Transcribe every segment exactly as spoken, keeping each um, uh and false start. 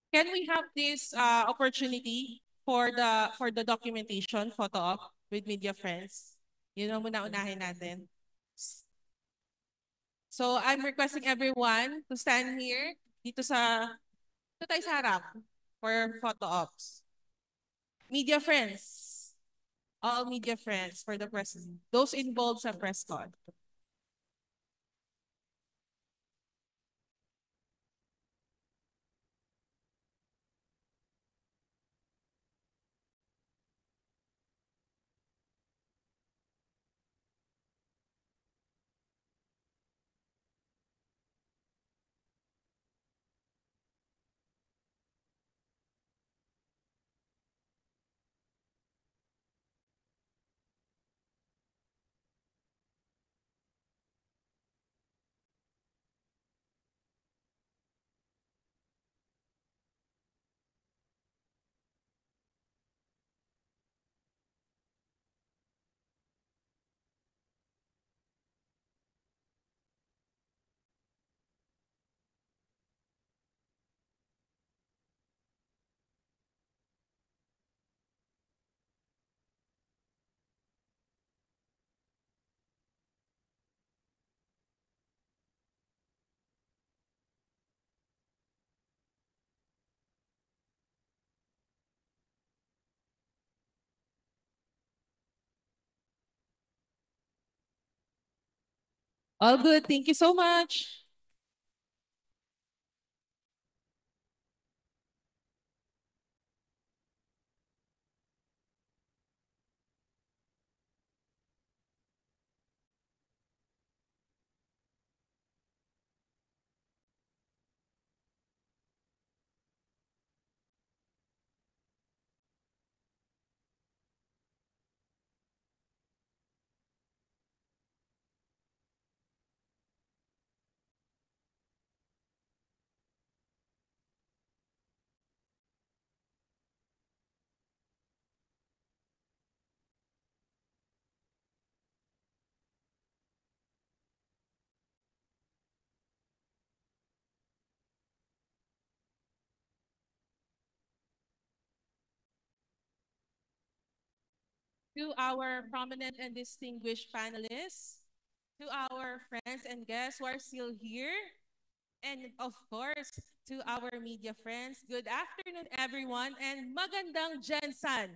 Can we have this uh, opportunity for the for the documentation photo op with media friends? Yun ang muna-unahin natin. So I'm requesting everyone to stand here dito sa dito tayo sa harap for photo ops. Media friends. All media friends for the press. Those involved sa press con. All good. Thank you so much. To our prominent and distinguished panelists, to our friends and guests who are still here, and of course, to our media friends, good afternoon everyone and magandang Jensan.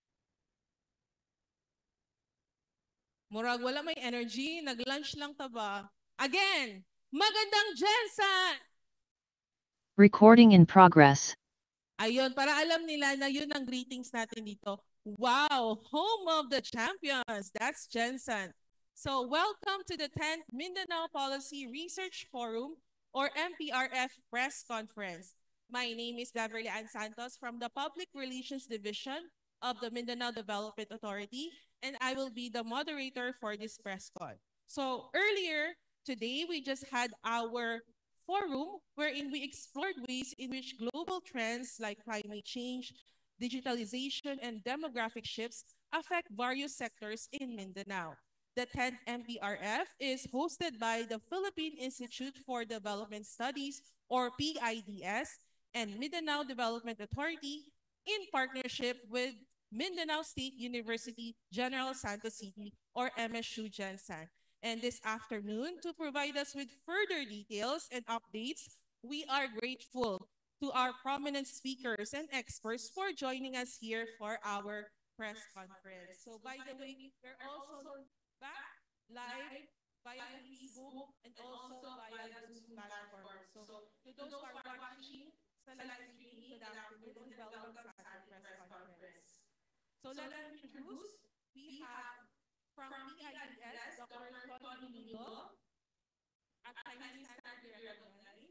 Murag wala may energy, nag-lunch lang ta ba? Again, magandang Jensan! Recording in progress. Ayun, para alam nila na yun ang greetings natin dito. Wow, home of the champions. That's Jensen. So welcome to the tenth Mindanao Policy Research Forum or M P R F press conference. My name is Beverly Ann Santos from the Public Relations Division of the Mindanao Development Authority, and I will be the moderator for this press con. So earlier today, we just had our forum wherein we explored ways in which global trends like climate change, digitalization, and demographic shifts affect various sectors in Mindanao. The tenth M P R F is hosted by the Philippine Institute for Development Studies, or P I D S, and Mindanao Development Authority in partnership with Mindanao State University General Santos City, or M S U Gensan. And this afternoon, to provide us with further details and updates, we are grateful to our prominent speakers and experts for joining us here for our press conference. So by the way, we're also back live via Facebook and also via Zoom platform. So to those who are watching sa live streaming, good afternoon and welcome sa ating press conference. So let me introduce, we have from P I D S, Doctor Tony Domingo, at Chinese Standard Directory.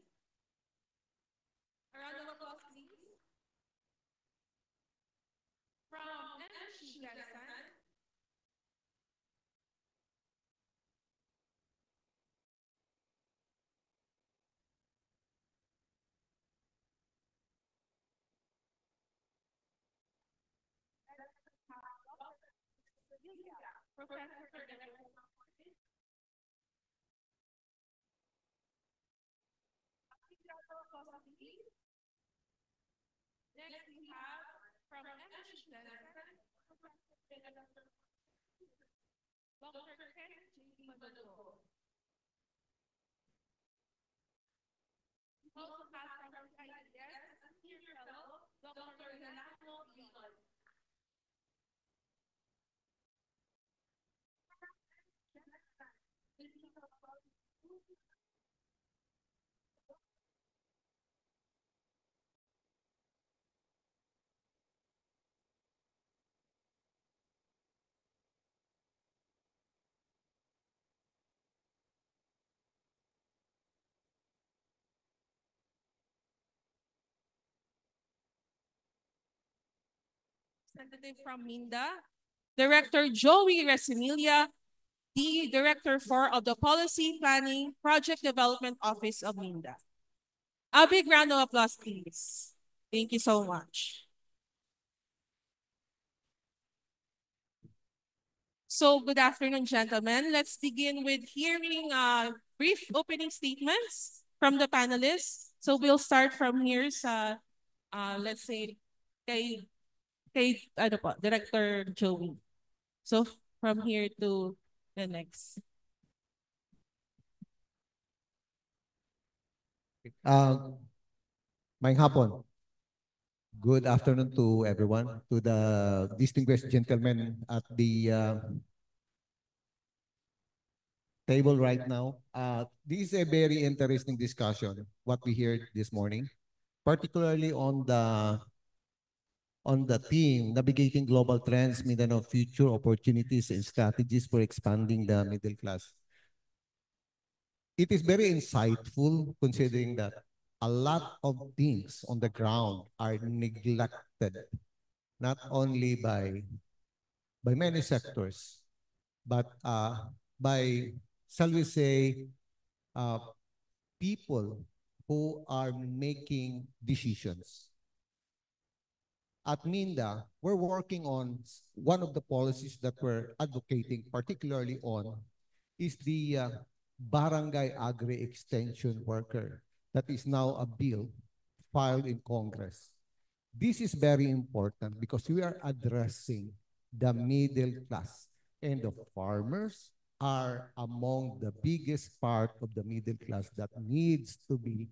A round of applause, please. From M S U Gensan, Professor Electoral Marketing. A round of applause, please. Representative from Minda, Director Joey Resimilia, the Director for of the Policy Planning Project Development Office of Minda. A big round of applause, please. Thank you so much. So good afternoon, gentlemen. Let's begin with hearing uh, brief opening statements from the panelists. So we'll start from here sa, uh, let's say, kay, kay ano po, Director Joey. So from here to the next. Uh, Maayong hapon. Good afternoon to everyone, to the distinguished gentlemen at the uh, table right now. Uh, this is a very interesting discussion, what we heard this morning, particularly on the on the theme, navigating global trends, Mindanao future opportunities and strategies for expanding the middle class. It is very insightful considering that a lot of things on the ground are neglected, not only by by many sectors, but uh, by, shall we say, uh, people who are making decisions. At Minda, we're working on s- one of the policies that we're advocating, particularly on, is the uh, Barangay Agri Extension Worker. That is now a bill filed in Congress. This is very important because we are addressing the middle class, and the farmers are among the biggest part of the middle class that needs to be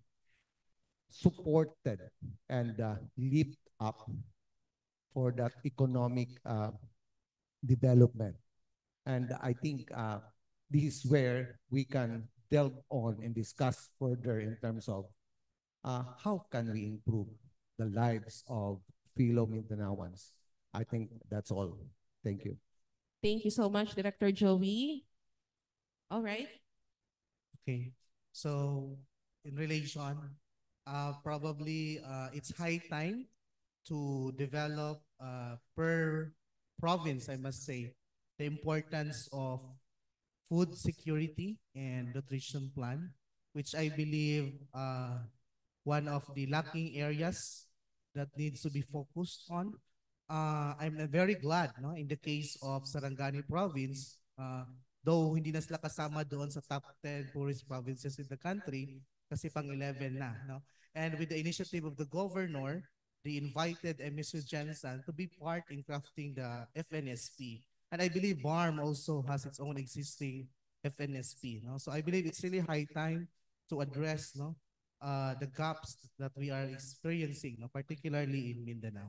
supported and uh, lift up for that economic uh, development. And I think uh, this is where we can delve on and discuss further in terms of uh, how can we improve the lives of fellow Mindanaoans. I think that's all. Thank you. Thank you so much, Director Joey. All right. Okay. So in relation, uh, probably uh, it's high time to develop uh, per province, I must say, the importance of food security and nutrition plan, which I believe uh, one of the lacking areas that needs to be focused on. Uh, I'm uh, very glad, no, in the case of Sarangani province, uh, though hindi na sila kasama doon sa top ten poorest provinces in the country, kasi pang eleven na. No? And with the initiative of the governor, they invited uh, Mister Jensen to be part in crafting the F N S P. And I believe B A R M also has its own existing F N S P. No? So I believe it's really high time to address, no, uh, the gaps that we are experiencing, no, particularly in Mindanao.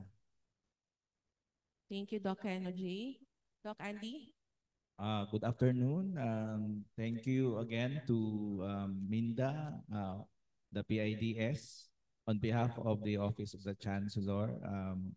Thank you, Doc Energy. Doc Andy? Uh, good afternoon. Um, thank you again to um, Minda, uh, the P I D S. On behalf of the Office of the Chancellor, um,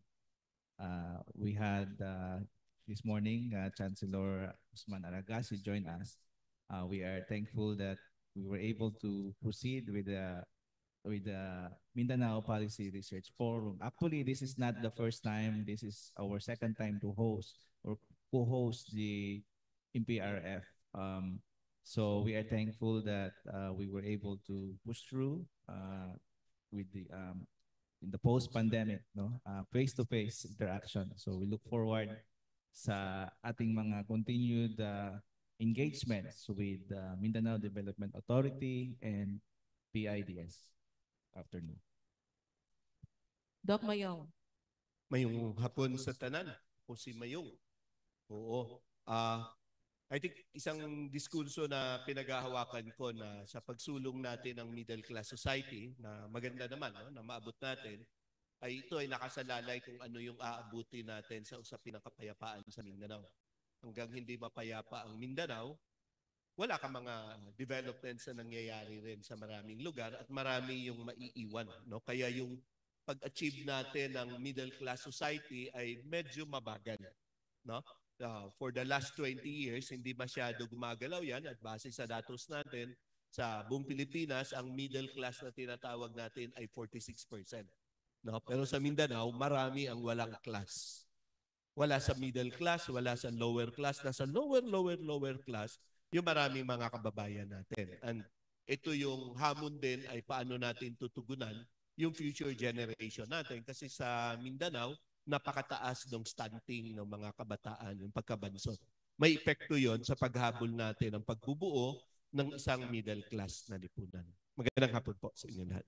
uh, we had uh, this morning uh, Chancellor Usman Aragasi join us. Uh, we are thankful that we were able to proceed with the with the Mindanao Policy Research Forum. Actually, this is not the first time. This is our second time to host or co-host the M P R F. Um, so we are thankful that uh, we were able to push through uh, with the um, in the post-pandemic, no, uh, face-to-face interaction. So we look forward sa ating mga continued uh, engagements with uh, Mindanao Development Authority and P I D S. Afternoon. Doc Mayong? Mayong hapon sa tanan o si Mayong. Oo. Ah, I think isang diskurso na pinaghahawakan ko na sa pagsulong natin ng middle class society na maganda naman no, na maabot natin ay ito ay nakasalalay kung ano yung aabuti natin sa usapin ng kapayapaan sa Mindanao. Hanggang hindi mapayapa ang Mindanao, wala ka mga developments na nangyayari rin sa maraming lugar at marami yung maiiwan. No? Kaya yung pag-achieve natin ng middle class society ay medyo mabagal. No? Uh, for the last twenty years, hindi masyado gumagalaw yan at base sa datos natin, sa buong Pilipinas, ang middle class na tinatawag natin ay forty-six percent. No? Pero sa Mindanao, marami ang walang class. Wala sa middle class, wala sa lower class, nasa lower, lower, lower class, yung maraming mga kababayan natin. And ito yung hamon din ay paano natin tutugunan yung future generation natin. Kasi sa Mindanao, napakataas ng stunting ng mga kabataan, yung pagkabansot. May epekto yon sa paghabol natin ng pagbubuo ng isang middle class na lipunan. Magandang hapon po sa inyo lahat.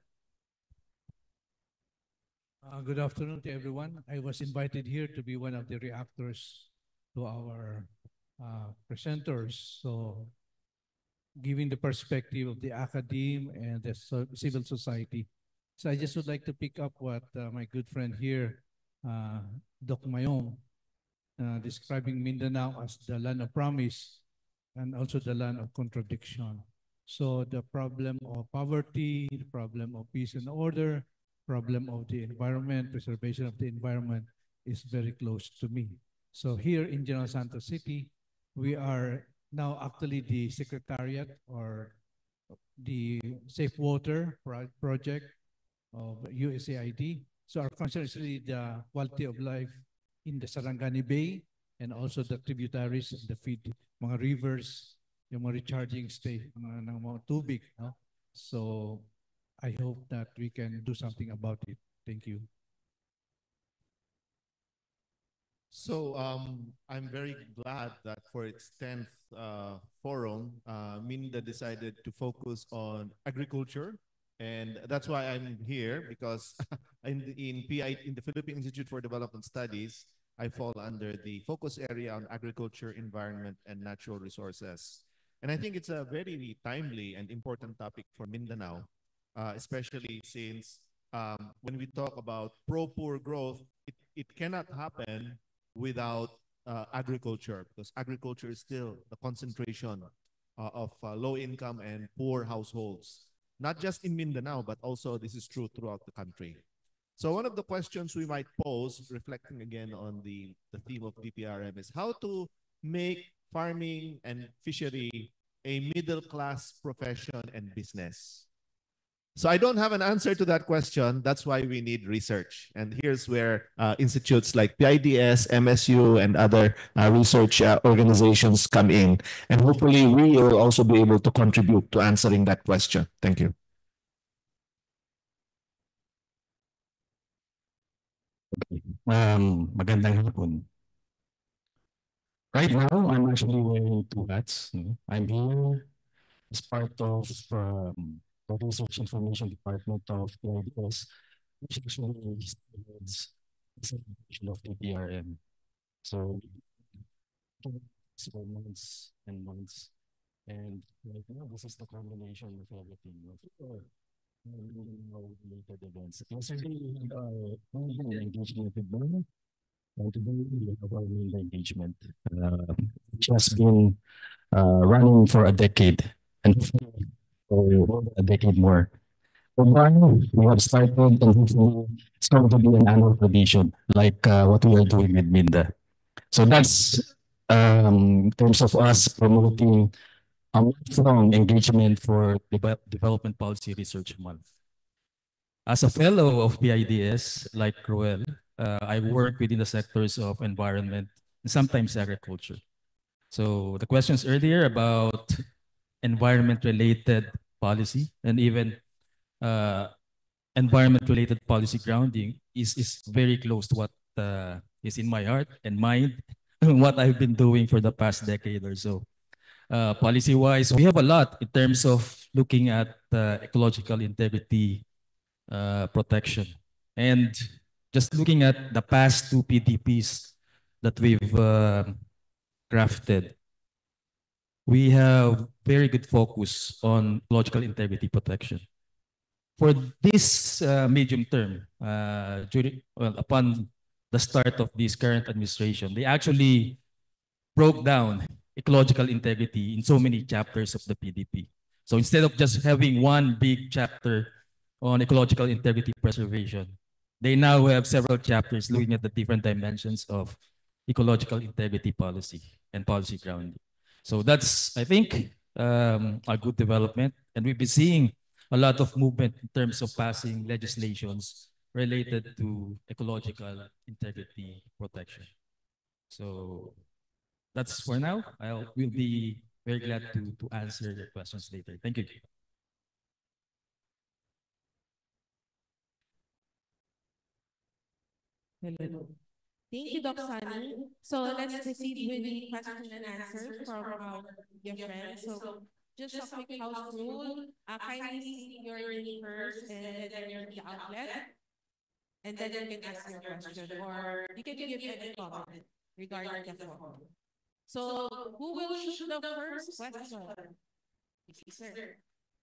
Uh, good afternoon to everyone. I was invited here to be one of the reactors to our uh, presenters. So, giving the perspective of the academe and the so civil society. So, I just would like to pick up what uh, my good friend here, uh, Doc Mayong, uh, describing Mindanao as the land of promise and also the land of contradiction. So, the problem of poverty, the problem of peace and order, problem of the environment, preservation of the environment is very close to me. So here in General Santos City, we are now actually the secretariat or the Safe Water pro project of U S A I D. So our concern is really the quality of life in the Sarangani Bay and also the tributaries and the feed, mga rivers, yung mga recharging state ng mga tubig. No? So I hope that we can do something about it. Thank you. So um, I'm very glad that for its tenth uh, forum, uh, Minda decided to focus on agriculture. And that's why I'm here, because in, in P I, in the Philippine Institute for Development Studies, I fall under the focus area on agriculture, environment, and natural resources. And I think it's a very timely and important topic for Mindanao. Uh, especially since um, when we talk about pro-poor growth, it, it cannot happen without uh, agriculture, because agriculture is still the concentration uh, of uh, low-income and poor households, not just in Mindanao, but also this is true throughout the country. So one of the questions we might pose, reflecting again on the, the theme of D P R M, is how to make farming and fishery a middle-class profession and business. So I don't have an answer to that question. That's why we need research. And here's where uh, institutes like P I D S, M S U, and other uh, research uh, organizations come in. And hopefully we will also be able to contribute to answering that question. Thank you. Um, magandang hapon. Right now, I'm actually wearing two hats. I'm here as part of um, the Research Information Department of P I D S, which actually leads the implementation of D P R M. So, for months and months. And right now, this is the combination of everything. Related events. Yesterday, we had our engagement with Bono, and today we have our main engagement, uh, which has been uh, running for a decade and for a decade more. So now we have started, and hopefully it's going to be an annual tradition, like uh, what we are doing with Minda. So that's um, in terms of us promoting a month-long engagement for de Development Policy Research Month. As a fellow of P I D S, like Roel, uh, I work within the sectors of environment and sometimes agriculture. So the questions earlier about environment-related policy and even uh, environment-related policy grounding is, is very close to what uh, is in my heart and mind, what I've been doing for the past decade or so. Uh, policy-wise, we have a lot in terms of looking at uh, ecological integrity uh, protection. And just looking at the past two P D Ps that we've uh, crafted, we have very good focus on ecological integrity protection. For this uh, medium term, uh, during, well, upon the start of this current administration, they actually broke down ecological integrity in so many chapters of the P D P. So instead of just having one big chapter on ecological integrity preservation, they now have several chapters looking at the different dimensions of ecological integrity policy and policy grounding. So that's, I think, um, a good development. And we've been seeing a lot of movement in terms of passing legislations related to ecological integrity protection. So that's for now. I'll will be very glad to, to answer your questions later. Thank you. Hello. Thank you, Doc Sunny. So let's proceed with the question and answer from our dear friends. So just a quick house rule. Uh, kindly state your name first and then your media outlet. And then you can ask your question or you can give any comment regarding the form. So who will shoot the first question? Please, sir.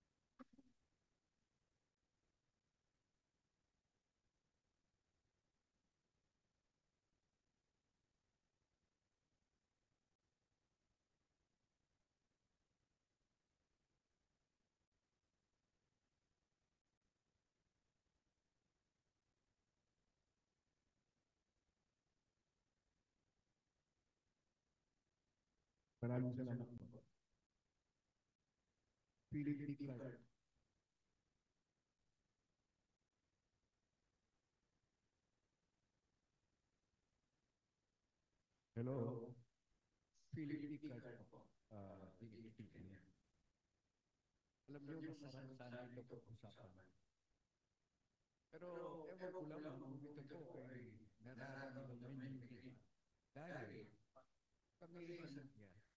Maraming salamat po. Philip D. Clark. Hello. Philip D. Clark po. Uh, Alam niyo, masarap sana ito pag-usapan. Pero ewan ko lang ang ito po ay nararamdaman niyo. Dahil kami yan.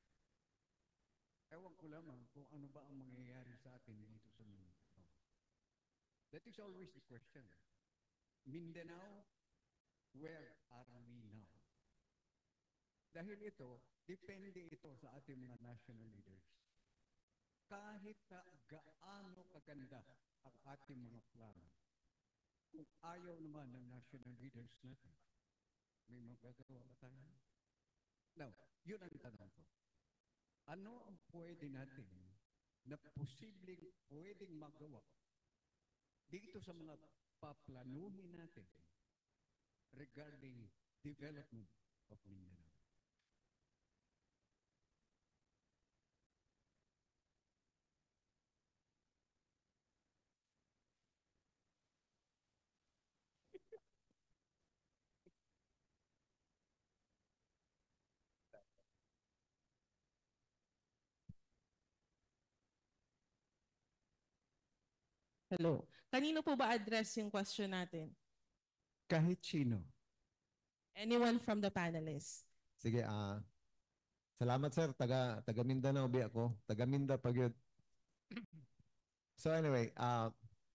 Ewan ko lamang kung ano ba ang mangyayari sa atin dito sa Mindanao. That is always the question. Mindanao, where are we now? Dahil ito, depende ito sa ating mga national leaders. Kahit na gaano kaganda ang ating mga plano, kung ayaw naman ng national leaders natin, may magagawa ba tayo? Now, yun ang tanong ko. Ano ang pwede natin na posibleng pwedeng magawa dito sa mga paplanuhin natin regarding development of Mindanao? Hello. Kanino po ba address yung question natin? Kahit sino. Anyone from the panelists? Sige, ah. Uh, salamat sir, taga taga Mindanao bi ako. Taga Minda pagyud. So anyway, ah uh,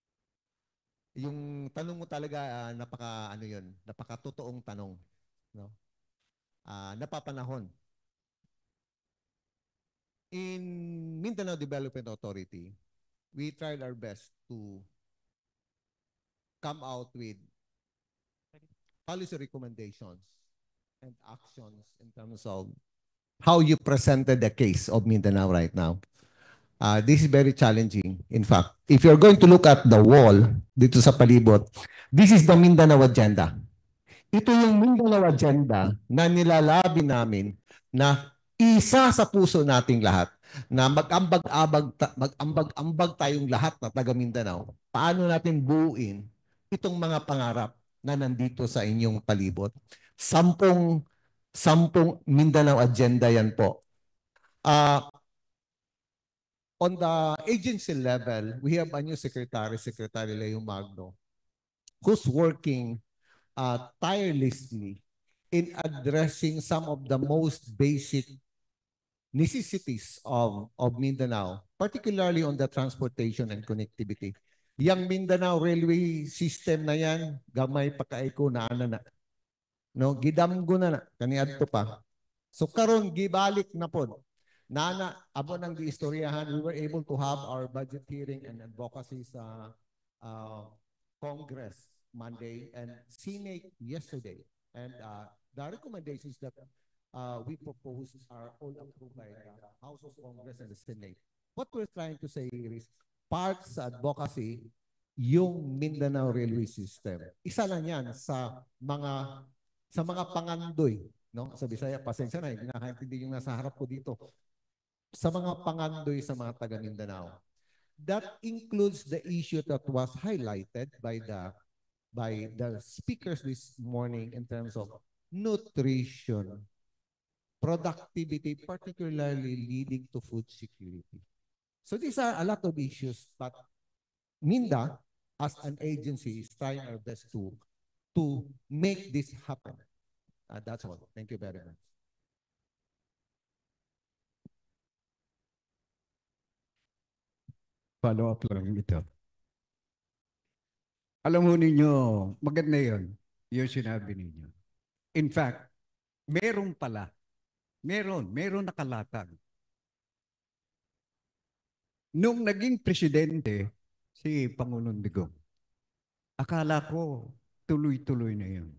yung tanong mo talaga uh, napaka ano 'yun, napaka totoong tanong, no? Ah, uh, napapanahon. In Mindanao Development Authority, we tried our best to come out with policy recommendations and actions in terms of how you presented the case of Mindanao right now. Uh, this is very challenging. In fact, if you're going to look at the wall dito sa palibot, this is the Mindanao agenda. Ito yung Mindanao agenda na nilalabi namin na isa sa puso nating lahat na mag-ambag-ambag mag-ambag-ambag tayong lahat na taga Mindanao. Paano natin buuin itong mga pangarap na nandito sa inyong palibot? Sampung sampung Mindanao agenda yan po. Uh, on the agency level, we have a new secretary, Secretary Leo Magno, who's working uh, tirelessly in addressing some of the most basic necessities of, of Mindanao, particularly on the transportation and connectivity. Yang Mindanao Railway System na yan, gamay pa kaiko na ana na. No, gidamgo na na, kaniadto pa. So karon gibalik na pod. Nana, abo nang giistoryahan, we were able to have our budget hearing and advocacy sa uh, Congress Monday and Senate yesterday. And uh, the recommendations that uh, we proposed are all approved by the House of Congress and the Senate. What we're trying to say is, part sa advocacy, yung Mindanao Railway System. Isa lang yan sa mga sa mga pangandoy, no? Sa Bisaya, pasensya na, hindi nakakaintindi yung nasa harap ko dito. Sa mga pangandoy sa mga taga Mindanao. That includes the issue that was highlighted by the by the speakers this morning in terms of nutrition, productivity, particularly leading to food security. So these are a lot of issues, but Minda, as an agency, is trying our best to to make this happen. Uh, that's all. Thank you very much. Follow up lang ito. Alam mo ninyo, maganda yun, yung sinabi ninyo. In fact, meron pala, meron, meron nakalatag. Nung naging presidente, si Pangulong Digong, akala ko tuloy-tuloy na yun.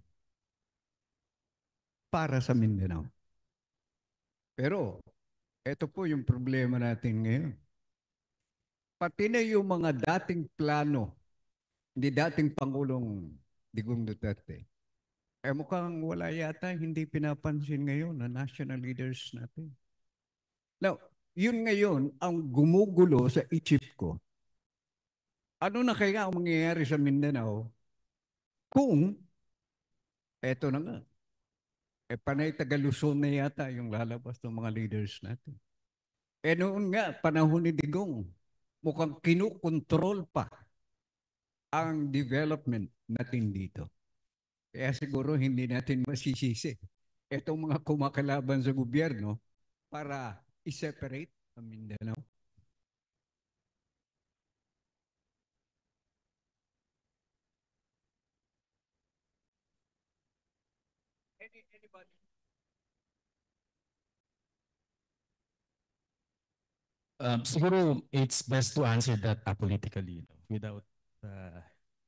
Para sa Mindanao. Pero, ito po yung problema natin ngayon. Pati na yung mga dating plano ni dating Pangulong Digong Duterte, eh mukhang wala yata, hindi pinapansin ngayon na national leaders natin. Now, yun ngayon ang gumugulo sa isip ko. Ano na kaya ang mangyayari sa Mindanao kung eto na nga, eh panay Taga-Luzon na yata yung lalabas ng mga leaders natin. Eh noon nga, panahon ni Digong, mukhang kinukontrol pa ang development natin dito. Kaya siguro hindi natin masisisi itong mga kumakalaban sa gobyerno para i-separate ang Mindanao. Any, anybody? Um, siguro it's best to answer that apolitically, you know, without uh,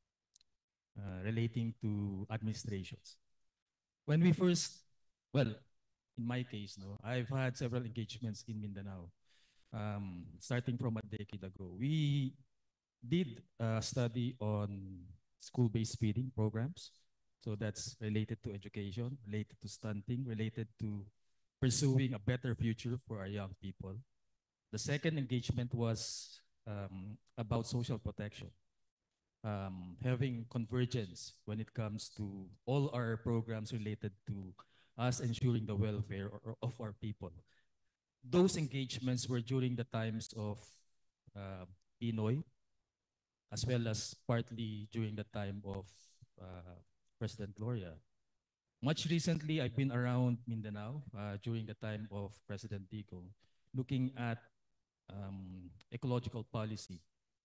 uh, relating to administrations. When we first, well, in my case, no, I've had several engagements in Mindanao, um, starting from a decade ago. We did a study on school-based feeding programs. So that's related to education, related to stunting, related to pursuing a better future for our young people. The second engagement was um, about social protection, um, having convergence when it comes to all our programs related to us ensuring the welfare or, of our people. Those engagements were during the times of uh, Pinoy, as well as partly during the time of uh, President Gloria. Much recently, I've been around Mindanao uh, during the time of President Digong, looking at um, ecological policy,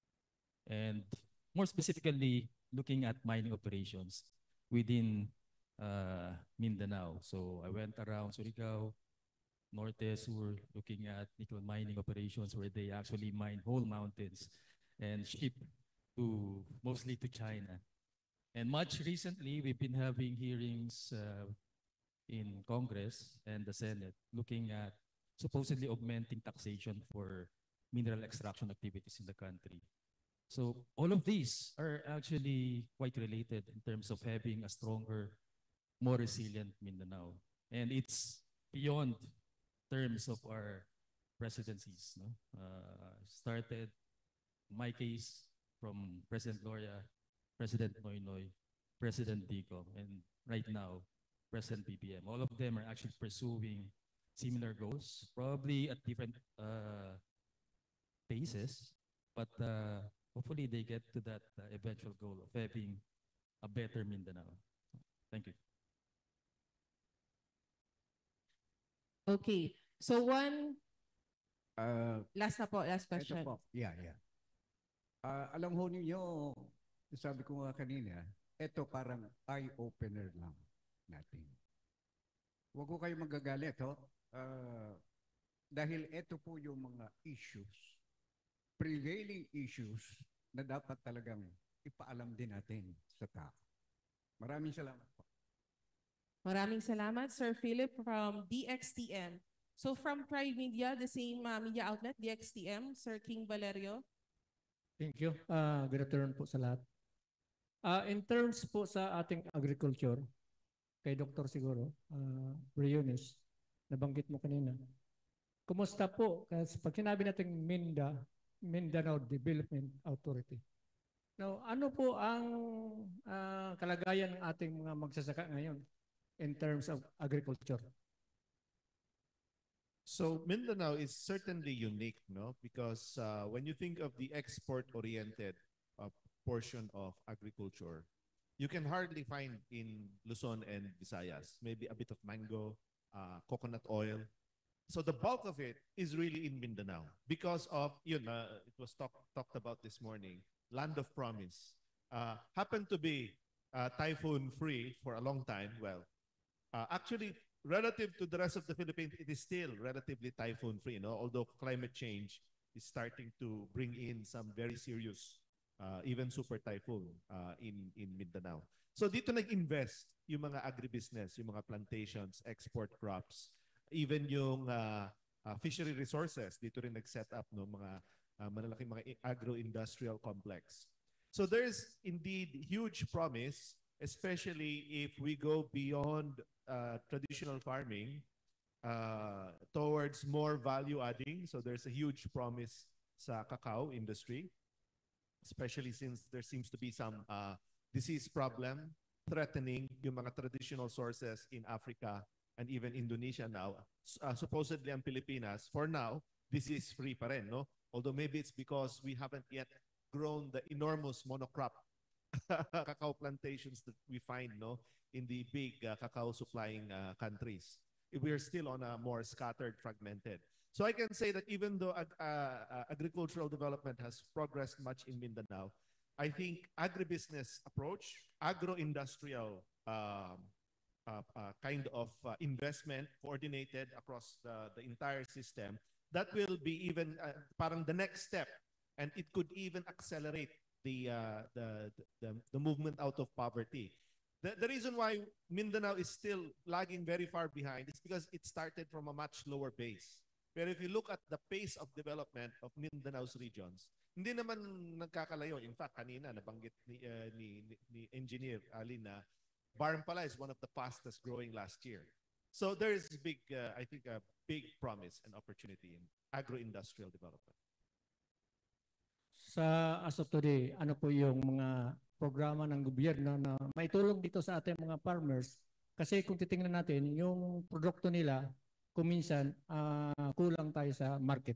and more specifically, looking at mining operations within uh, Mindanao. So I went around Surigao, Norte, Sur, looking at nickel mining operations where they actually mine whole mountains and ship to mostly to China. And much recently, we've been having hearings uh, in Congress and the Senate looking at supposedly augmenting taxation for mineral extraction activities in the country. So all of these are actually quite related in terms of having a stronger, more resilient Mindanao. And it's beyond terms of our presidencies. No? Uh, started, in my case, from President Gloria, President Noynoy, President Digong, and right now, President B B M. All of them are actually pursuing similar goals, probably at different uh, paces, but uh, hopefully they get to that uh, eventual goal of having a better Mindanao. Thank you. Okay. So one, Uh, last na po, last ito question. po. Yeah, yeah. Ah, alam ho ninyo, sabi ko nga kanina, ito parang eye-opener lang natin. Huwag ko kayo magagalit, ho. Ah, dahil ito po yung mga issues, prevailing issues na dapat talagang ipaalam din natin sa tao. Maraming salamat po. Maraming salamat, Sir Philip from D X T M. So from Pride Media, the same uh, media outlet, D X T M, Sir King Valerio. Thank you. Uh, good afternoon po sa lahat. Uh, in terms po sa ating agriculture, kay Doktor siguro, uh, Briones, nabanggit mo kanina. Kumusta po? Kasi pag sinabi natin Minda, Mindanao Development Authority. Now, ano po ang uh, kalagayan ng ating mga magsasaka ngayon in terms of agriculture? So Mindanao is certainly unique, no? Because uh, when you think of the export-oriented uh, portion of agriculture, you can hardly find in Luzon and Visayas. Maybe a bit of mango, uh, coconut oil. So the bulk of it is really in Mindanao because of, you know, it was talk, talked about this morning, land of promise. Uh, happened to be uh, typhoon-free for a long time. Well, uh, actually, relative to the rest of the Philippines, it is still relatively typhoon-free, no? Although climate change is starting to bring in some very serious, uh, even super typhoon uh, in, in Mindanao. So dito nag-invest yung mga agribusiness, yung mga plantations, export crops, even yung uh, uh, fishery resources, dito rin nag-set up no, mga uh, malalaking mga agro-industrial complex. So there's indeed huge promise, especially if we go beyond uh, traditional farming uh, towards more value adding. So there's a huge promise sa cacao industry, especially since there seems to be some uh, disease problem threatening yung mga traditional sources in Africa and even Indonesia now. Uh, supposedly ang Pilipinas, for now, disease-free pa rin, no? Although maybe it's because we haven't yet grown the enormous monocrop cacao plantations that we find, no, in the big uh, cacao supplying uh, countries. We are still on a more scattered, fragmented. So I can say that even though ag uh, uh, agricultural development has progressed much in Mindanao, I think agribusiness approach, agro-industrial um, uh, uh, kind of uh, investment coordinated across the, the entire system, that will be even uh, parang the next step, and it could even accelerate the, uh, the, the, the movement out of poverty. The, the reason why Mindanao is still lagging very far behind is because it started from a much lower base. Pero if you look at the pace of development of Mindanao's regions, hindi naman nagkakalayo. In fact, kanina nabanggit ni, uh, ni, ni, ni Engineer Ali na Barmpala is one of the fastest growing last year. So there is big, uh, I think, a big promise and opportunity in agro-industrial development. Sa as of today, ano po yung mga programa ng gobyerno na maitulong dito sa ating mga farmers? Kasi kung titingnan natin, yung produkto nila, kuminsan uh, kulang tayo sa market.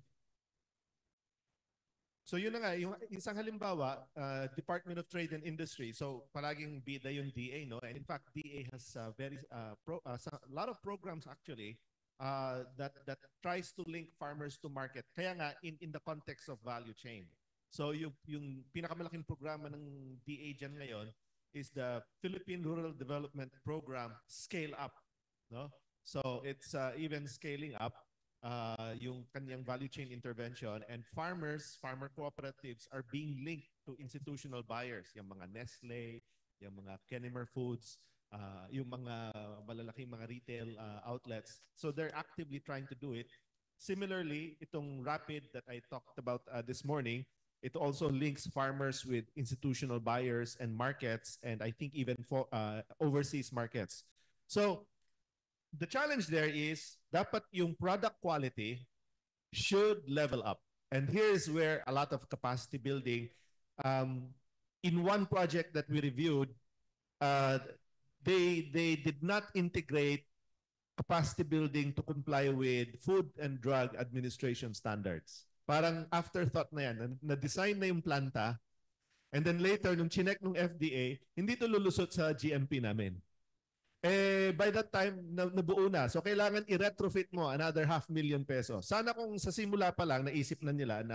So yun na nga, yung isang halimbawa, uh, Department of Trade and Industry. So palaging bida yung D A, no? And in fact, D A has uh, very uh, pro, uh, a lot of programs actually uh, that that tries to link farmers to market. Kaya nga in in the context of value chain. So yung yung pinakamalaking programa ng D A dyan ngayon is the Philippine Rural Development Program Scale Up, no? So it's uh, even scaling up uh, yung kanyang value chain intervention, and farmers, farmer cooperatives are being linked to institutional buyers, yung mga Nestle, yung mga Kennemer Foods, uh, yung mga malalaking mga retail uh, outlets. So they're actively trying to do it. Similarly, itong Rapid that I talked about uh, this morning, it also links farmers with institutional buyers and markets, and I think even for uh, overseas markets. So the challenge there is dapat yung product quality should level up. And here's where a lot of capacity building, um, in one project that we reviewed, uh, they, they did not integrate capacity building to comply with Food and Drug Administration standards. Parang afterthought na yan. Na-design na yung planta, and then later, nung chinek ng F D A, hindi to lulusot sa G M P namin. Eh, by that time, na, nabuo na. So, kailangan i-retrofit mo another half million pesos. Sana kung sa simula pa lang, naisip na nila na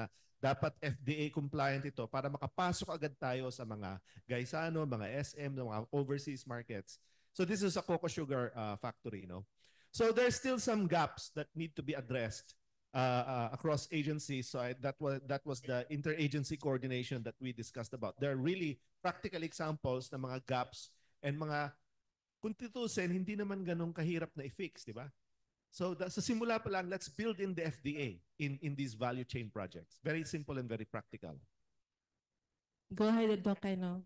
dapat F D A compliant ito para makapasok agad tayo sa mga Gaisano, mga S M, mga overseas markets. So this is a cocoa sugar uh, factory, no? So there's still some gaps that need to be addressed uh, uh, across agencies. So I, that was that was the interagency coordination that we discussed about. There are really practical examples ng mga gaps and mga kung tutusin, hindi naman ganun kahirap na i-fix, di ba? So da, sa simula pa lang, let's build in the F D A in, in these value chain projects. Very simple and very practical. Go ahead, Doc Keno.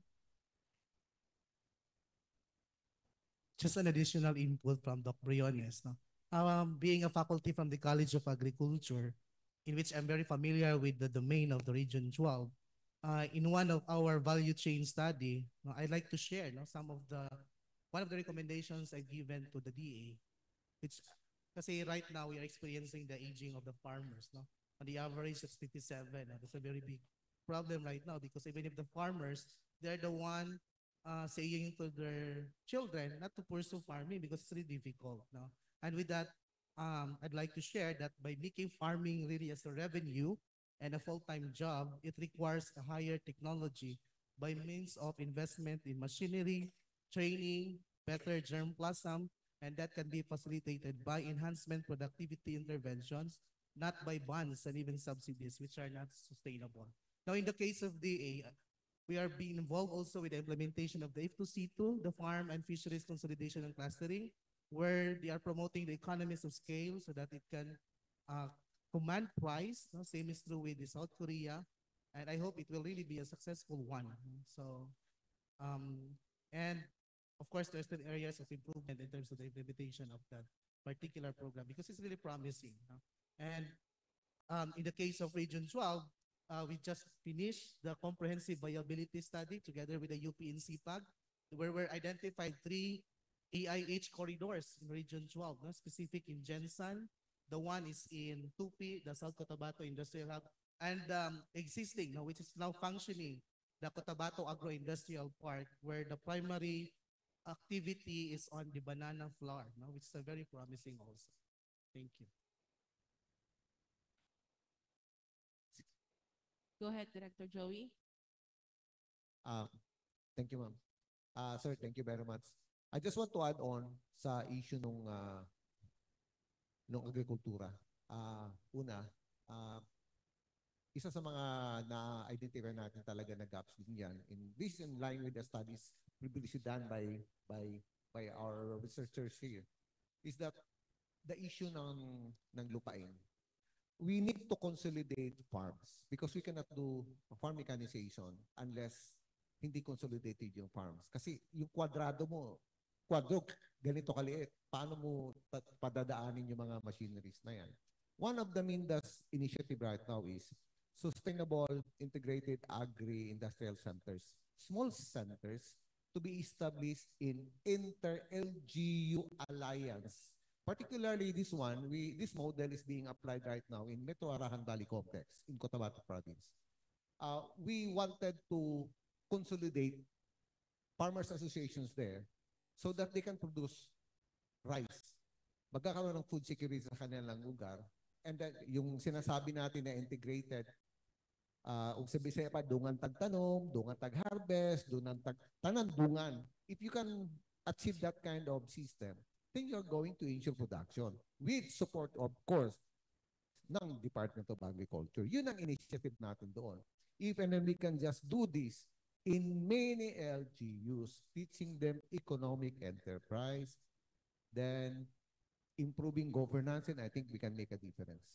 Just an additional input from Doctor Briones. No? Um, being a faculty from the College of Agriculture, in which I'm very familiar with the domain of the Region twelve, uh, in one of our value chain study, no, I'd like to share no, some of the, one of the recommendations I've given to the D A, which, kasi right now we are experiencing the aging of the farmers. No? On the average, it's fifty-seven. No? That's a very big problem right now because even if the farmers, they're the one uh, saying to their children not to pursue farming because it's really difficult. No? And with that, um, I'd like to share that by making farming really as a revenue and a full-time job, it requires a higher technology by means of investment in machinery, training, better germplasm, and that can be facilitated by enhancement productivity interventions, not by bonds and even subsidies, which are not sustainable. Now, in the case of D A, we are being involved also with the implementation of the F two C two, the Farm and Fisheries Consolidation and Clustering, where they are promoting the economies of scale so that it can uh, command price. No? Same is true with the South Korea, and I hope it will really be a successful one. So, um, and of course, there's still areas of improvement in terms of the implementation of that particular program because it's really promising. No? And um, in the case of Region twelve, uh, we just finished the comprehensive viability study together with the U P and C P A G, where we identified three A I H corridors in Region twelve, no? Specific in Jensan. The one is in Tupi, the South Cotabato Industrial Hub, and um, existing, no, which is now functioning, the Cotabato Agro-Industrial Park, where the primary activity is on the banana flour, no, which is a very promising also. Thank you. Go ahead, Director Joey. Uh, thank you, ma'am. Uh, sir, thank you very much. I just want to add on sa issue nung uh, nung agrikultura. Uh, una, uh, isa sa mga na-identify natin talaga na gaps din yan. In this in line with the studies previously done by by by our researchers here is that the issue ng ng lupain. We need to consolidate farms because we cannot do farm mechanization unless hindi consolidated yung farms. Kasi yung kwadrado mo, kwadrog, ganito kaliit. Paano mo padadaanin yung mga machineries na yan? One of the MINDA's initiative right now is Sustainable Integrated Agri-Industrial Centers. Small centers to be established in inter-L G U alliance. Particularly this one, we this model is being applied right now in Metro Arakan Valley Complex in Cotabato Province. Uh, we wanted to consolidate farmers associations there so that they can produce rice. Magkakaroon ng food security sa kanilang lugar. And then, yung sinasabi natin na integrated, uh, ug sa Bisaya pa, dungan tagtanom, dungan tag-harvest, dungan tag-tanan, dungan. If you can achieve that kind of system, then you're going to ensure production with support, of course, ng Department of Agriculture. Yun ang initiative natin doon. Even when we can just do this in many L G Us, teaching them economic enterprise, then improving governance, and I think we can make a difference.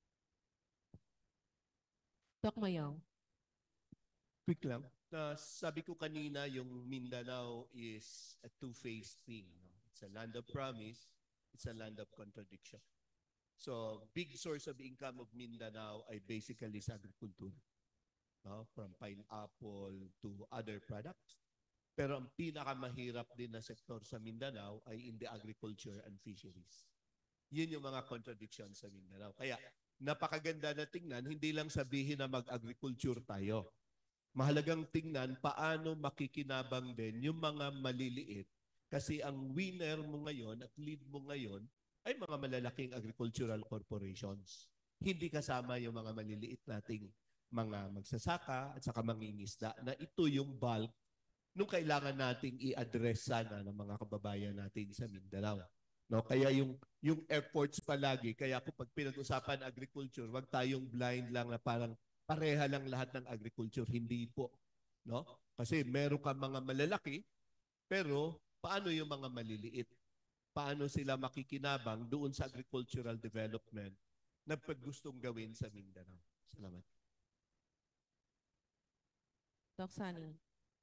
Doc Mayong. Quick lang. Uh, sabi ko kanina, yung Mindanao is a two-phase thing. No? It's a land of promise, it's a land of contradiction. So, big source of income of Mindanao ay basically sa agriculture. No? From pineapple to other products. Pero ang pinakamahirap din na sektor sa Mindanao ay in the agriculture and fisheries. Yun yung mga contradictions sa Mindanao. Kaya, napakaganda na tingnan, hindi lang sabihin na mag-agriculture tayo. Mahalagang tingnan paano makikinabang din yung mga maliliit. Kasi ang winner mo ngayon at lead mo ngayon ay mga malalaking agricultural corporations. Hindi kasama yung mga maliliit nating mga magsasaka at saka mangingisda na ito yung bulk nung kailangan nating i-address sana ng mga kababayan natin sa Mindanao. No, kaya yung yung efforts palagi, kaya kung pag pinag-usapan agriculture, wag tayong blind lang na parang pareha lang lahat ng agriculture, hindi po, no? Kasi meron ka mga malalaki, pero paano yung mga maliliit? Paano sila makikinabang doon sa agricultural development na paggustong gawin sa Mindanao? Salamat. Doc Sunny.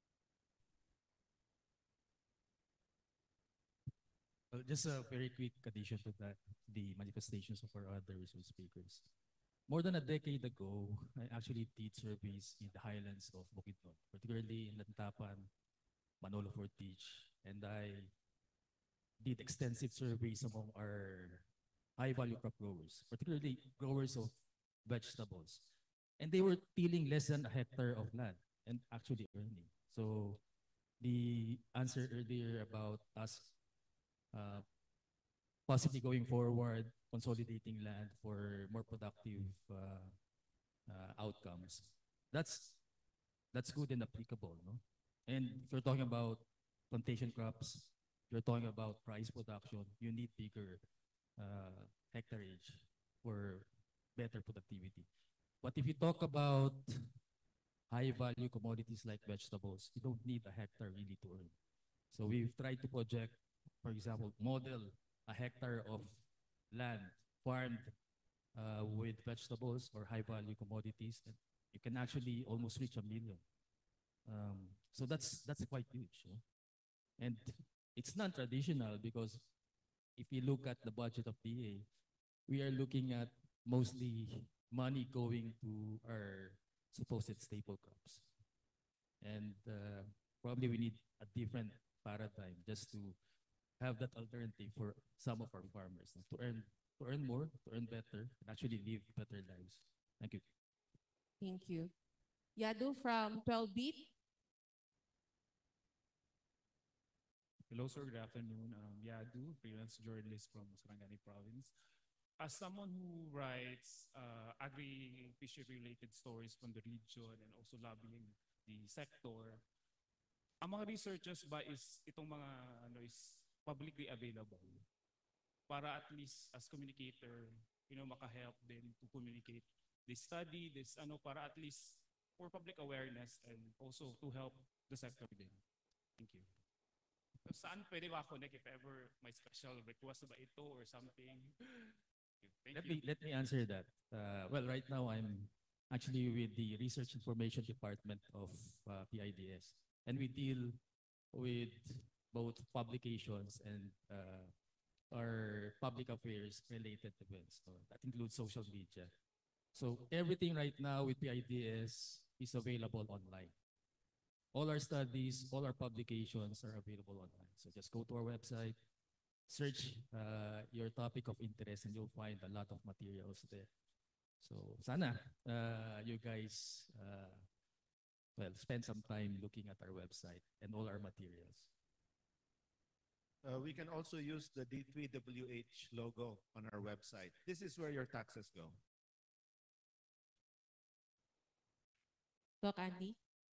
Well, just a very quick addition to that, the manifestations of our other resource speakers. More than a decade ago, I actually did surveys in the highlands of Bukidnon, particularly in Lantapan, Manolo Fort Beach, and I did extensive surveys among our high-value crop growers, particularly growers of vegetables. And they were tilling less than a hectare of land and actually earning. So the answer earlier about us uh, possibly going forward, consolidating land for more productive uh, uh, outcomes, that's that's good and applicable, no? And if you're talking about plantation crops, you're talking about price production, you need bigger uh, hectareage for better productivity. But if you talk about high value commodities like vegetables, you don't need a hectare really to earn. So we've tried to project, for example, model a hectare of land farmed uh, with vegetables or high value commodities, and you can actually almost reach a million. Um, so that's that's quite huge. You know? And it's non-traditional because if you look at the budget of D A, we are looking at mostly money going to our supposed staple crops. And uh, probably we need a different paradigm just to have that alternative for some of our farmers to earn to earn more, to earn better, and actually live better lives. Thank you. Thank you. Yadu from twelve beat. Hello, sir. Good afternoon. Um, Yadu, freelance journalist from Sarangani Province. As someone who writes uh, agri-fishery-related stories from the region and also lobbying the sector, ang mga researchers ba is itong mga ano is publicly available para at least as communicator, you know, maka-help din to communicate this study, this ano, para at least for public awareness and also to help the sector din. Thank you. So, saan pwede ma-connect if ever may special request ba ito or something? Thank Let you. me let me answer that. Uh, well, right now I'm actually with the Research Information Department of uh, P I D S, and we deal with both publications and uh, our public affairs related events. So that includes social media. So everything right now with P I D S is available online. All our studies, all our publications are available online. So just go to our website, search uh, your topic of interest, and you'll find a lot of materials there. So sana uh, you guys uh, well spend some time looking at our website and all our materials. Uh, we can also use the D three W H logo on our website. This is where your taxes go. Doc Andy.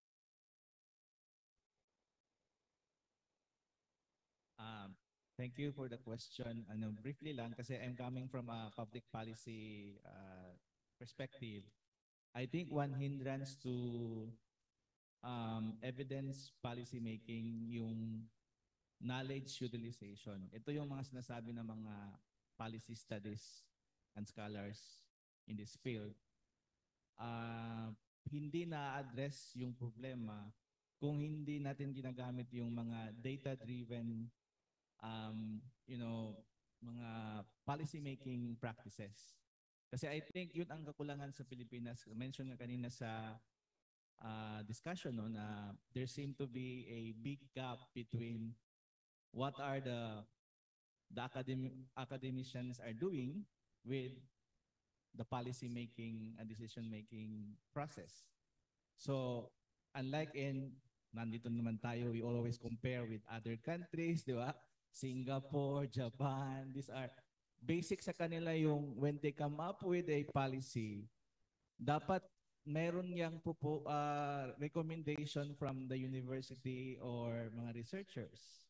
Um, thank you for the question. Ano, briefly lang, kasi I'm coming from a public policy uh, perspective. I think one hindrance to um, evidence policy making yung knowledge utilization. Ito yung mga sinasabi ng mga policy studies and scholars in this field. Uh, hindi na-address yung problema kung hindi natin ginagamit yung mga data-driven um, you know, mga policy making practices. Kasi I think yun ang kakulangan sa Pilipinas. Mention nga kanina sa uh, discussion no, na there seem to be a big gap between what are the the academic academicians are doing with the policy making and decision making process. So unlike in nandito naman tayo, we always compare with other countries, di ba? Singapore, Japan, these are basic sa kanila yung when they come up with a policy, dapat meron yang po po uh, recommendation from the university or mga researchers.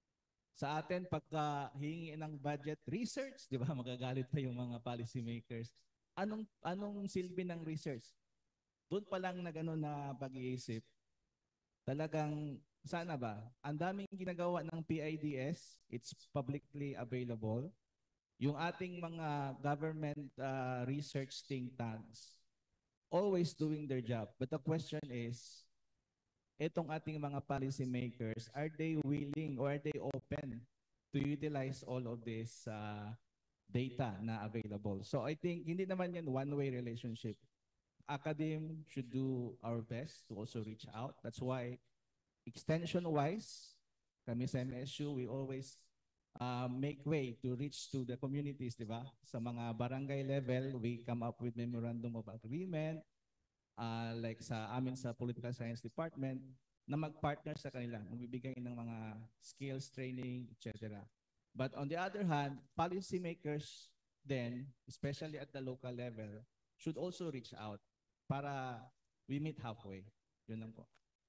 Sa atin, pagka hingi ng budget research, di ba, magagalit pa yung mga policy makers. Anong, anong silbi ng research? Doon pa lang na gano'n na pag-iisip, talagang, sana ba, ang daming ginagawa ng P I D S, it's publicly available. Yung ating mga government uh, research think tanks, always doing their job. But the question is, itong ating mga policy makers, are they willing or are they open to utilize all of this uh, data na available? So I think hindi naman yan one-way relationship. Academe should do our best to also reach out. That's why extension-wise, kami sa M S U, we always uh, make way to reach to the communities, di ba? Sa mga barangay level, we come up with memorandum of agreement, Uh, like sa amin sa Political Science Department, na mag-partner sa kanila, magbibigay ng mga skills, training, et cetera. But on the other hand, policymakers then, especially at the local level, should also reach out para we meet halfway. Yun lang po.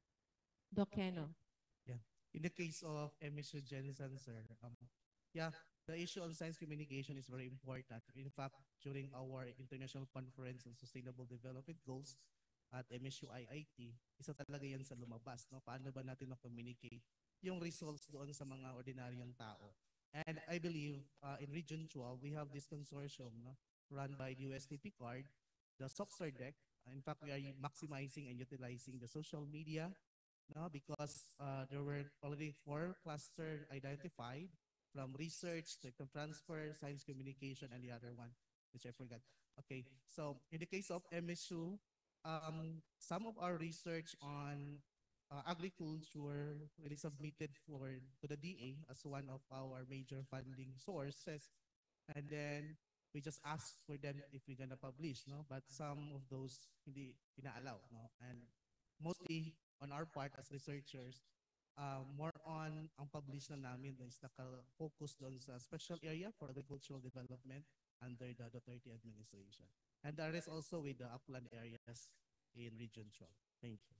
Doc Keno. Yeah. In the case of M S U Jensen, sir, um, yeah, the issue on science communication is very important. In fact, during our international conference on sustainable development goals at M S U I I T, isa talaga yan sa lumabas. No? Paano ba natin na-communicate yung results doon sa mga ordinaryong tao? And I believe uh, in Region twelve, we have this consortium, no, run by the U S T P CARD, the Soxer Deck. In fact, we are maximizing and utilizing the social media, no, because uh, there were already four clusters identified, from research, tech transfer, science communication, and the other one, which I forgot. Okay, so in the case of M S U, um, some of our research on uh, agriculture really submitted for to the D A as one of our major funding sources, and then we just asked for them if we're gonna publish, no? But some of those hindi ina-allow, no? And mostly on our part as researchers, Uh, more on ang publish na namin is naka-focus doon sa special area for agricultural development under the Duterte administration. And there is also with the upland areas in Region twelve. Thank you.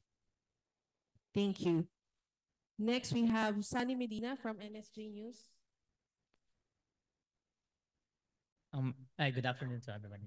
Thank you. Next, we have Sunny Medina from N S J News. Um, hi, good afternoon to everybody.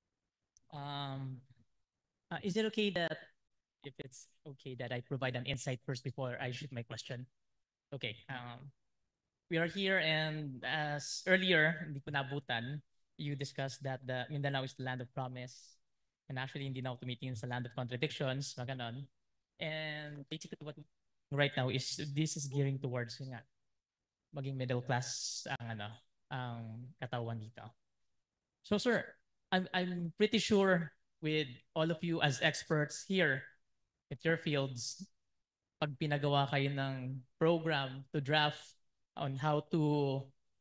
Um, uh, is it okay that if it's okay that I provide an insight first before I shoot my question? Okay. Um, we are here, and as earlier, hindi ko nabutan, you discussed that the Mindanao is the land of promise, and actually hindi na ako tumitingin sa land of contradictions, mga ganon. And basically what right now is this is gearing towards yun nga, maging middle class ang ano, ang katawan dito. So sir, I'm I'm pretty sure with all of you as experts here at your fields, pag pinagawa kayo ng program to draft on how to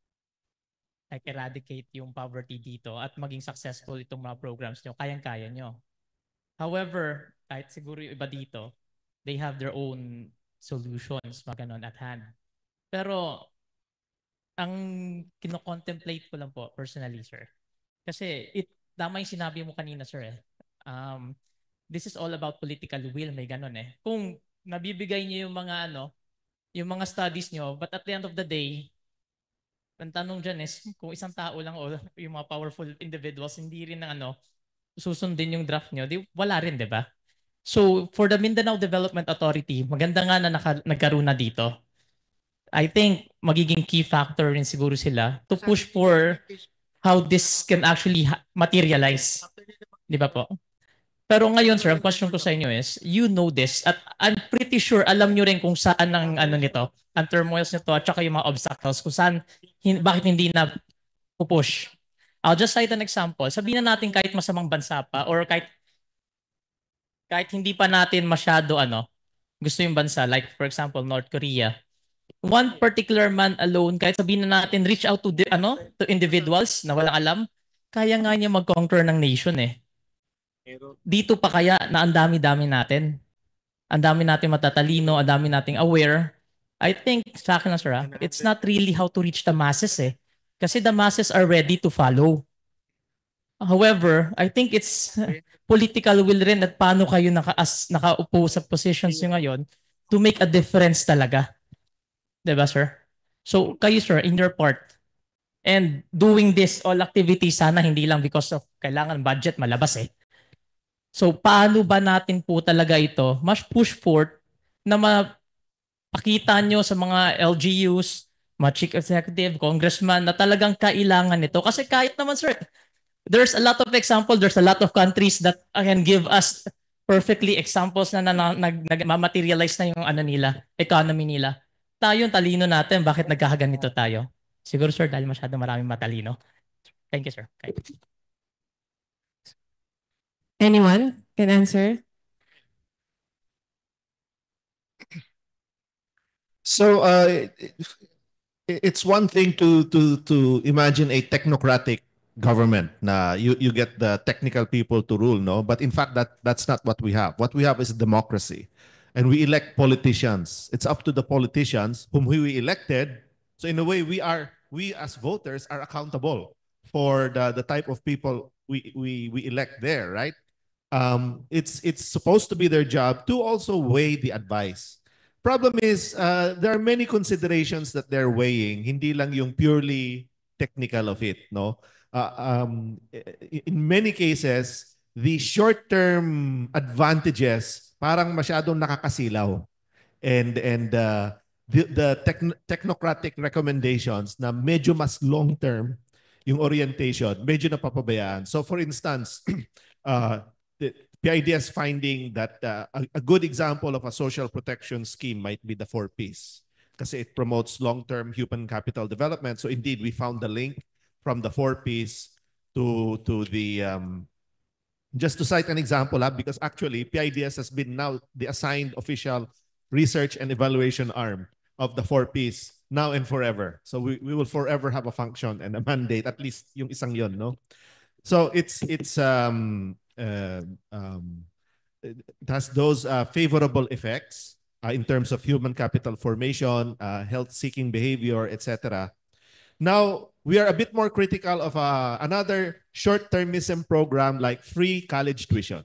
like eradicate yung poverty dito at maging successful itong mga programs nyo, kayang-kaya nyo. However, kahit siguro yung iba dito, they have their own solutions, mga ganon at hand. Pero, ang kino-contemplate ko lang po, personally, sir, kasi it, tama yung sinabi mo kanina, sir, eh. Um, this is all about political will, may ganon eh. Kung nabibigay niyo yung mga ano, yung mga studies nyo, but at the end of the day, ang tanong dyan is, kung isang tao lang o yung mga powerful individuals, hindi rin na ano, susundin yung draft nyo, di, wala rin, di ba? So, for the Mindanao Development Authority, maganda nga na naka, nagkaroon na dito. I think magiging key factor rin siguro sila to push for how this can actually materialize. Di ba po? Pero ngayon, sir, ang question ko sa inyo is, you know this, at I'm pretty sure alam nyo rin kung saan ang ano nito, ang turmoils nito, at saka yung mga obstacles, kung saan, hin, bakit hindi na pupush. I'll just cite an example. Sabihin na natin kahit masamang bansa pa, or kahit, kahit hindi pa natin masyado, ano, gusto yung bansa, like for example, North Korea. One particular man alone, kahit sabihin na natin, reach out to, the, ano, to individuals na walang alam, kaya nga niya mag-conquer ng nation eh. Dito pa kaya na ang dami-dami natin. Ang dami natin matatalino, ang dami nating aware. I think, sa akin na sir, it's not really how to reach the masses eh. Kasi the masses are ready to follow. However, I think it's uh, political will rin at paano kayo naka, as, nakaupo sa positions nyo ngayon to make a difference talaga. Diba, sir? So, kayo, sir, in your part, and doing this all activities, sana hindi lang because of kailangan budget malabas eh. So, paano ba natin po talaga ito mas push forward na mapakita nyo sa mga L G Us, mga chief executive, congressman na talagang kailangan nito? Kasi kahit naman, sir, there's a lot of example, there's a lot of countries that can give us perfectly examples na, na, na nag, nag-materialize na yung ano nila, economy nila. Tayo, talino natin, bakit nagkakaganito tayo? Siguro, sir, dahil masyado maraming matalino. Thank you, sir. Okay. Anyone can answer? So uh, it- it's one thing to to to imagine a technocratic government. Na you you get the technical people to rule, no? But in fact, that that's not what we have. What we have is democracy, and we elect politicians. It's up to the politicians whom we elected. So in a way, we are we as voters are accountable for the the type of people we we we elect there, right? Um, it's it's supposed to be their job to also weigh the advice. Problem is, uh, there are many considerations that they're weighing. Hindi lang yung purely technical of it, no? Uh, um, i- in many cases, the short-term advantages parang masyadong nakakasilaw. And and uh, the, the techn- technocratic recommendations na medyo mas long-term yung orientation, medyo napapabayaan. So for instance, uh, the P I D S finding that uh, a, a good example of a social protection scheme might be the four Ps kasi it promotes long-term human capital development. So indeed, we found the link from the four Ps to to the um, just to cite an example, ah, because actually P I D S has been now the assigned official research and evaluation arm of the four Ps now and forever. So we, we will forever have a function and a mandate, at least yung isang yon, no? So it's it's um uh, um it has those uh, favorable effects uh, in terms of human capital formation, uh, health-seeking behavior, et cetera. Now we are a bit more critical of uh, another short-termism program like free college tuition.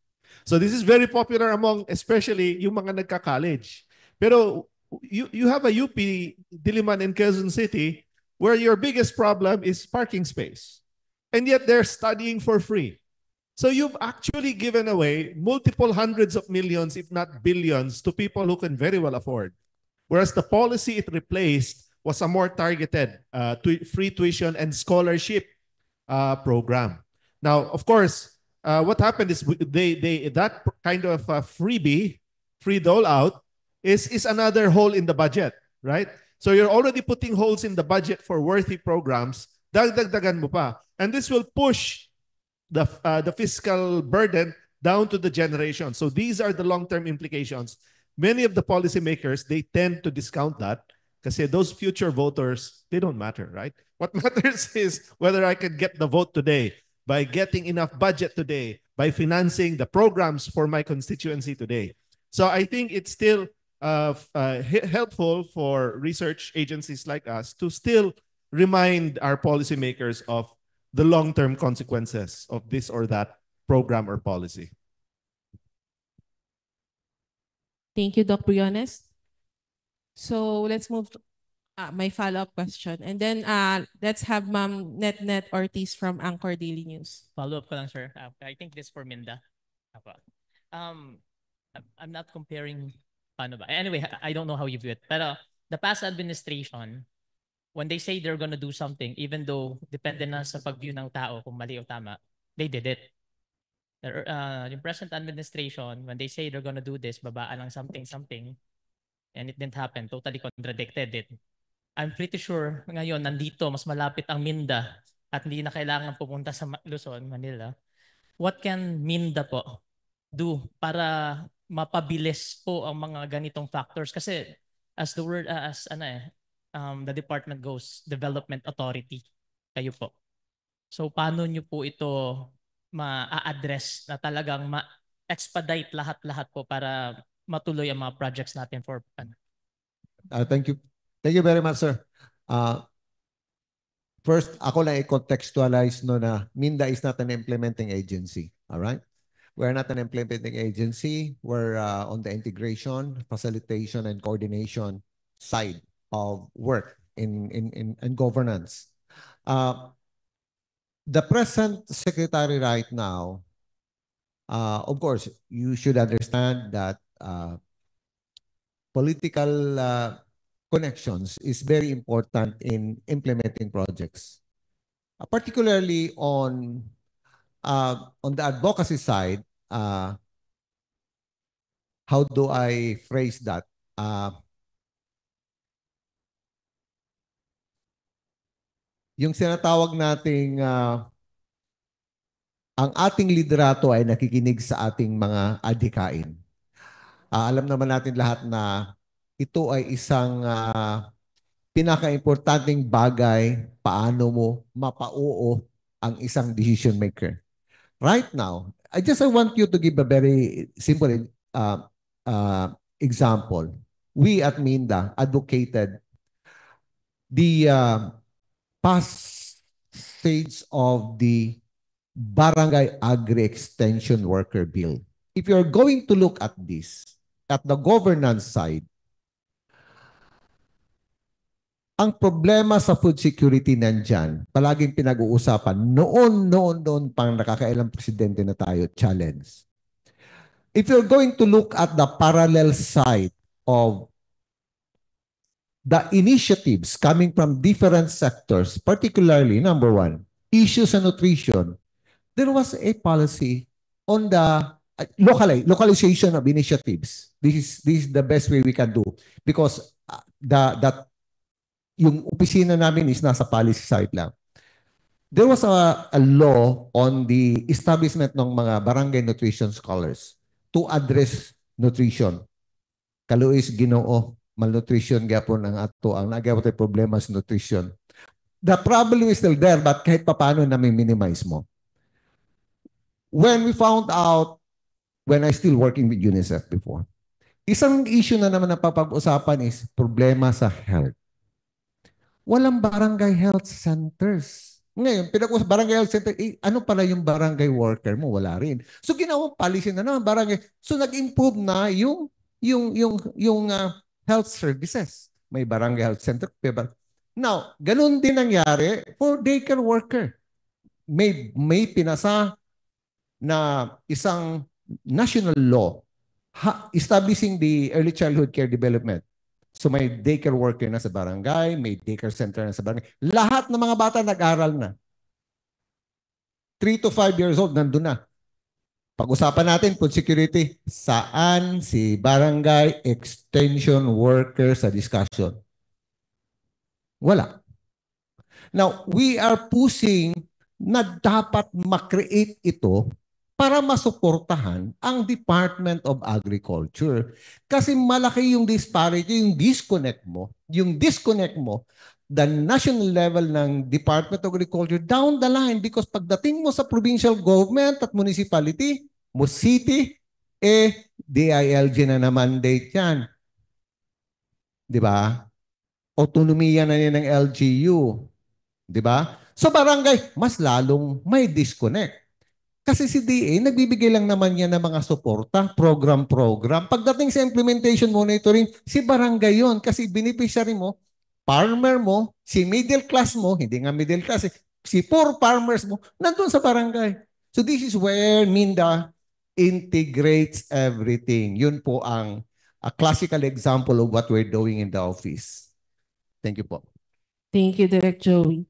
So this is very popular among especially yung mga nagka-college. Pero you you have a U P Diliman and Quezon City where your biggest problem is parking space. And yet they're studying for free. So you've actually given away multiple hundreds of millions, if not billions, to people who can very well afford. Whereas the policy it replaced was a more targeted uh, tu- free tuition and scholarship uh, program. Now, of course, uh, what happened is we- they they that kind of uh, freebie, free dole out, is is another hole in the budget, right? So you're already putting holes in the budget for worthy programs. Dagdagdagan mo pa. And this will push the, uh, the fiscal burden down to the generation. So these are the long-term implications. Many of the policymakers, they tend to discount that because those future voters, they don't matter, right? What matters is whether I can get the vote today by getting enough budget today, by financing the programs for my constituency today. So I think it's still uh, uh, helpful for research agencies like us to still remind our policymakers of the long-term consequences of this or that program or policy. Thank you, Doctor Briones. So let's move to uh, my follow-up question. And then uh, let's have Ma'am Net Net Ortiz from Anchor Daily News. Follow-up ko lang, sir. Uh, I think this for Minda. Apo. Um, I'm- I'm not comparing, paano ba? Anyway, I don't know how you view it. Pero the past administration, when they say they're gonna do something, even though depende na sa pag-view ng tao kung mali o tama, they did it. The, uh, yung present administration, when they say they're gonna do this, babaan ng something, something, and it didn't happen, totally contradicted it. I'm pretty sure ngayon, nandito, mas malapit ang Minda at hindi na kailangan pupunta sa Ma- Luzon, Manila. What can Minda po do para mapabilis po ang mga ganitong factors? Kasi as the word, uh, as ano eh, um, the department goes, development authority, kayo po. So paano nyo po ito ma-address na talagang ma-expedite lahat-lahat po para matuloy ang mga projects natin for ano? Uh, thank you. Thank you very much, sir. Uh, first, ako lang i-contextualize no na Minda is not an implementing agency. All right? We're not an implementing agency. We're uh, on the integration, facilitation, and coordination side of work in, in, in, in governance. Uh, the present secretary right now, uh, of course, you should understand that uh, political uh, connections is very important in implementing projects, uh, particularly on uh, on the advocacy side. Uh, how do I phrase that? Uh, yung sinatawag nating uh, ang ating liderato ay nakikinig sa ating mga adhikain. Uh, alam naman natin lahat na ito ay isang uh, pinaka-importanting bagay paano mo mapauo ang isang decision maker. Right now, I just I want you to give a very simple uh, uh, example. We at Minda advocated the uh, passage of the Barangay Agri Extension Worker Bill. If you're going to look at this, at the governance side, ang problema sa food security nandyan, palaging pinag-uusapan, noon, noon, noon pang nakakailang presidente na tayo, challenge. If you're going to look at the parallel side of the initiatives coming from different sectors, particularly, number one, issues and nutrition, there was a policy on the uh, local, localization of initiatives. This is, this is the best way we can do because uh, the, that yung opisina namin is nasa policy side lang. There was a, a law on the establishment ng mga barangay nutrition scholars to address nutrition. Kaluis Ginoo, malnutrition gapon ang ato ang nagawat ay problema sa nutrition. The problem is still there but kahit papaano na minimize mo. When we found out, when I still working with UNICEF before, isang issue na naman na papag-usapan is problema sa health. Walang barangay health centers. Ngayon, pinag-usap barangay health center, eh, ano pala yung barangay worker mo? Wala rin. So ginawang policy na naman barangay. So nag-improve na yung yung yung yung uh, health services. May barangay health center. Now, ganun din nangyari for daycare worker. May may pinasa na isang national law ha, establishing the early childhood care development. So may daycare worker na sa barangay, may daycare center na sa barangay. Lahat ng mga bata nag-aral na. three to five years old, nandun na. Pag-usapan natin, food security, saan si barangay extension worker sa discussion? Wala. Now, we are pushing na dapat makreate ito para masuportahan ang Department of Agriculture. Kasi malaki yung disparity, yung disconnect mo, yung disconnect mo, the national level ng Department of Agriculture down the line because pagdating mo sa provincial government at municipality, mo city, eh, D I L G na na-mandate yan. Di ba? Autonomiya na yan ng L G U. Di ba? So barangay, mas lalong may disconnect. Kasi si D A, nagbibigay lang naman yan ng mga suporta, program-program. Pagdating sa implementation monitoring, si barangay yun. Kasi beneficiary mo, farmer mo, si middle class mo, hindi nga middle class, eh, si poor farmers mo, nandun sa barangay. So this is where Minda integrates everything. Yun po ang a classical example of what we're doing in the office. Thank you po. Thank you, Direk Joey.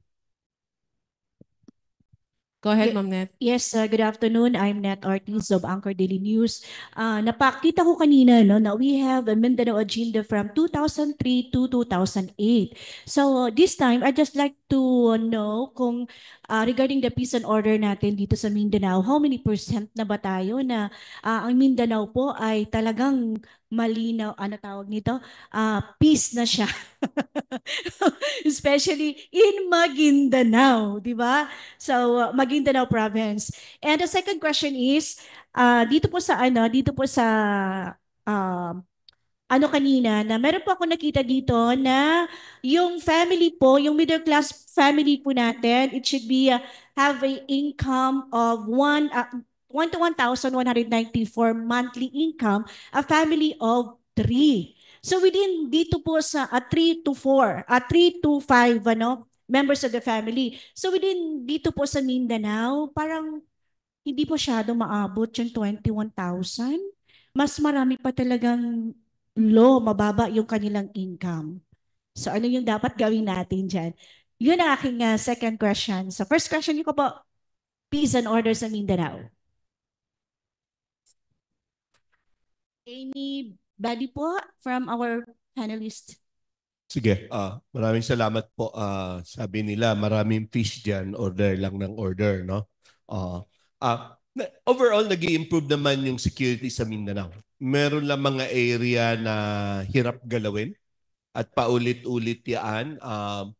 Go ahead, Ye- Ma'am Net. Yes, uh, good afternoon. I'm Net Ortiz of Anchor Daily News. Uh, napakita ko kanina no, na we have a Mindanao agenda from two thousand three to two thousand eight. So uh, this time, I'd just like to know kung uh, regarding the peace and order natin dito sa Mindanao, how many percent na ba tayo na uh, ang Mindanao po ay talagang malinaw, ano tawag nito? Uh, peace na siya. Especially in Maguindanao, di ba? So, uh, Maguindanao province. And the second question is, uh, dito po sa ano, dito po sa uh, ano kanina, na meron po ako nakita dito na yung family po, yung middle class family po natin, it should be uh, have a income of one, uh, one to one thousand one hundred ninety-four monthly income, a family of three. So within dito po sa uh, three to four, uh, three to five ano, members of the family. So within dito po sa Mindanao, parang hindi po masyado maabot yung twenty-one thousand. Mas marami pa talagang low, mababa yung kanilang income. So ano yung dapat gawin natin dyan? Yun ang aking uh, second question. So first question ko po, peace and order sa Mindanao. Anybody po from our panelists? Sige, ah maraming salamat po. Ah sabi nila maraming fish dyan, order lang ng order, no? Ah ah overall nag-i-improve naman yung security sa Mindanao. Meron lang mga area na hirap galawin at paulit-ulit yan. Um,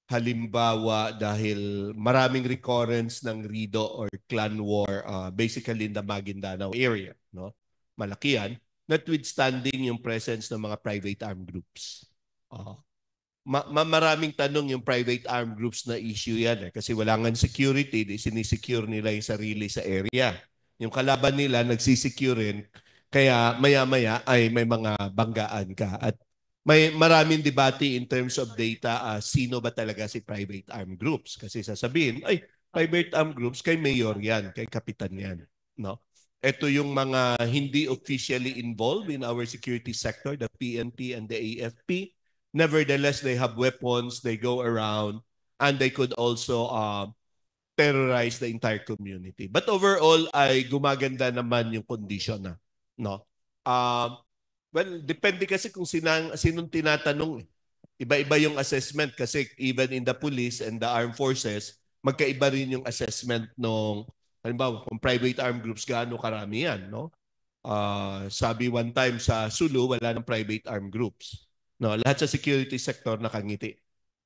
halimbawa dahil maraming recurrence ng Rido or clan war uh, basically in the Maguindanao area, no? Malaki yan, notwithstanding yung presence ng mga private armed groups. Uh, ma ma maraming tanong yung private armed groups na issue yan eh, kasi wala nga security, di sinisecure nila yung sarili sa area. Yung kalaban nila nagsisecure rin, kaya maya-maya ay may mga banggaan ka. At may maraming debate in terms of data, uh, sino ba talaga si private armed groups? Kasi sasabihin, ay, private armed groups, kay mayor yan, kay kapitan yan. No? Ito yung mga hindi officially involved in our security sector, the P N P and the A F P. Nevertheless, they have weapons, they go around, and they could also uh, terrorize the entire community. But overall, ay gumaganda naman yung condition na. No? Uh, well, depende kasi kung sinang, sinong tinatanong. Iba-iba yung assessment kasi even in the police and the armed forces, magkaiba rin yung assessment ng, halimbawa, kung private armed groups, gaano karami yan. No? Uh, sabi one time sa Sulu, wala ng private armed groups. No, lahat sa security sector nakangiti.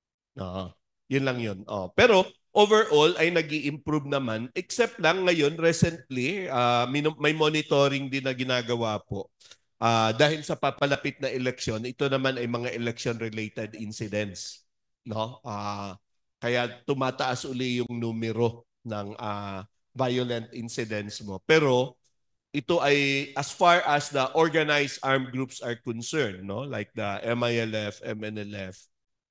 No, yun lang yun. Oh, pero overall ay nag-i-improve naman except lang ngayon recently uh, may monitoring din na ginagawa po. Uh, dahil sa papalapit na eleksyon, ito naman ay mga election related incidents, no? Uh, kaya tumataas uli yung numero ng uh, violent incidents mo. Pero ito ay as far as the organized armed groups are concerned, no? Like the M I L F, M N L F,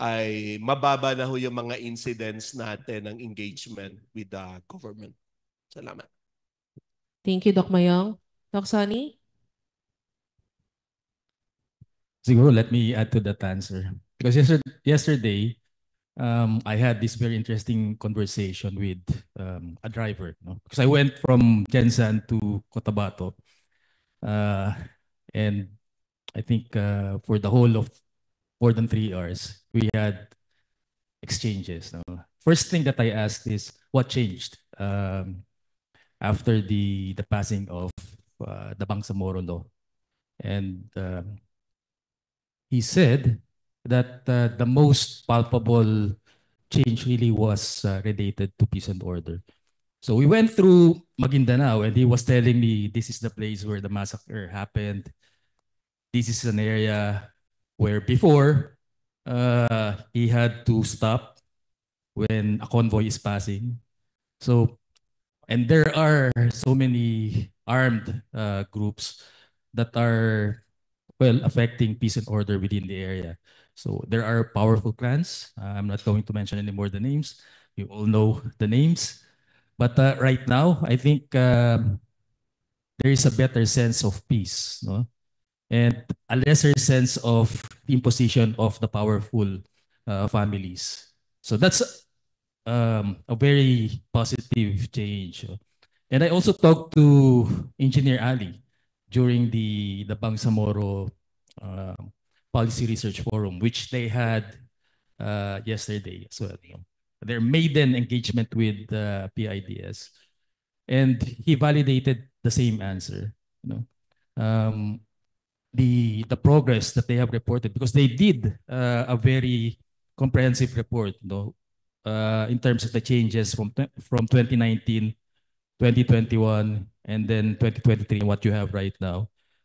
ay mababa na ho yung mga incidents natin ng engagement with the government. Salamat. Thank you, Doc Mayong. Doc Sonny? Siguro, let me add to that answer. Because yesterday, yesterday um, I had this very interesting conversation with um, a driver. No? Because I went from Jensan to Cotabato. Uh, and I think uh, for the whole of more than three hours, we had exchanges. No? First thing that I asked is, what changed um, after the, the passing of uh, the Bangsamoro law? And um, he said that uh, the most palpable change really was uh, related to peace and order. So we went through Maguindanao and he was telling me this is the place where the massacre happened. This is an area where before uh, he had to stop when a convoy is passing. So, and there are so many armed uh, groups that are well, affecting peace and order within the area. So there are powerful clans. Uh, I'm not going to mention any more the names. You all know the names. But uh, right now, I think um, there is a better sense of peace, no? And a lesser sense of imposition of the powerful uh, families. So that's um, a very positive change. And I also talked to Engineer Ali during the, the Bangsamoro uh, Policy Research Forum, which they had uh, yesterday. So you know, their maiden engagement with uh, P I D S. And he validated the same answer. You know, um, the, the progress that they have reported, because they did uh, a very comprehensive report, you know, uh, in terms of the changes from, from twenty nineteen, twenty twenty-one, and then twenty twenty-three, what you have right now.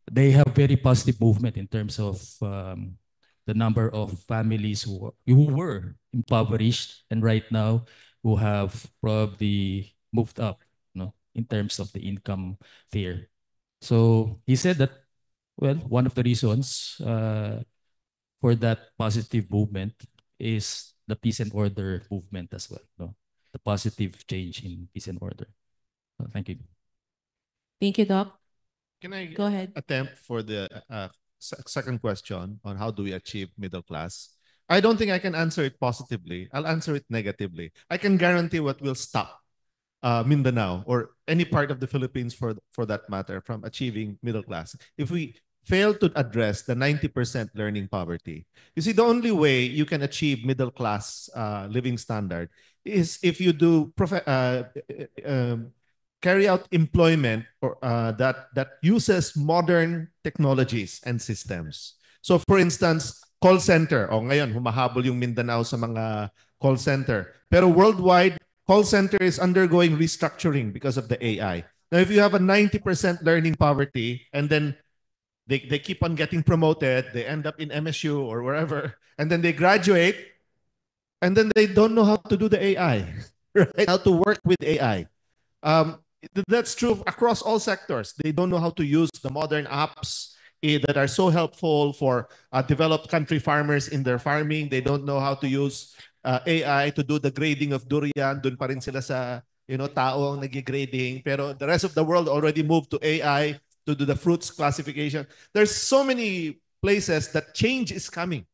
they have very positive movement in terms of um, the number of families who, who were impoverished and right now who have probably moved up, you know, in terms of the income there. So he said that, well, one of the reasons uh, for that positive movement is the peace and order movement as well, no? The positive change in peace and order. Uh, thank you. Thank you, Doc. Can I Go ahead. attempt for the uh, se- second question on how do we achieve middle class? I don't think I can answer it positively. I'll answer it negatively. I can guarantee what will stop uh, Mindanao or any part of the Philippines for, for that matter from achieving middle class. If we fail to address the ninety percent learning poverty. You see, the only way you can achieve middle class uh, living standard is if you do prof- uh, um, carry out employment or, uh, that, that uses modern technologies and systems. So for instance, call center. O ngayon, humahabol yung Mindanao sa mga call center. Pero worldwide, call center is undergoing restructuring because of the A I. Now, if you have a ninety percent learning poverty and then they, they keep on getting promoted, they end up in M S U or wherever, and then they graduate, and then they don't know how to do the A I, right? How to work with A I. Um, that's true across all sectors. They don't know how to use the modern apps eh, that are so helpful for uh, developed country farmers in their farming. They don't know how to use uh, A I to do the grading of durian. Dun pa rin sila sa, you know, tao ang nag-grading. Pero the rest of the world already moved to A I to do the fruits classification. There's so many places that change is coming.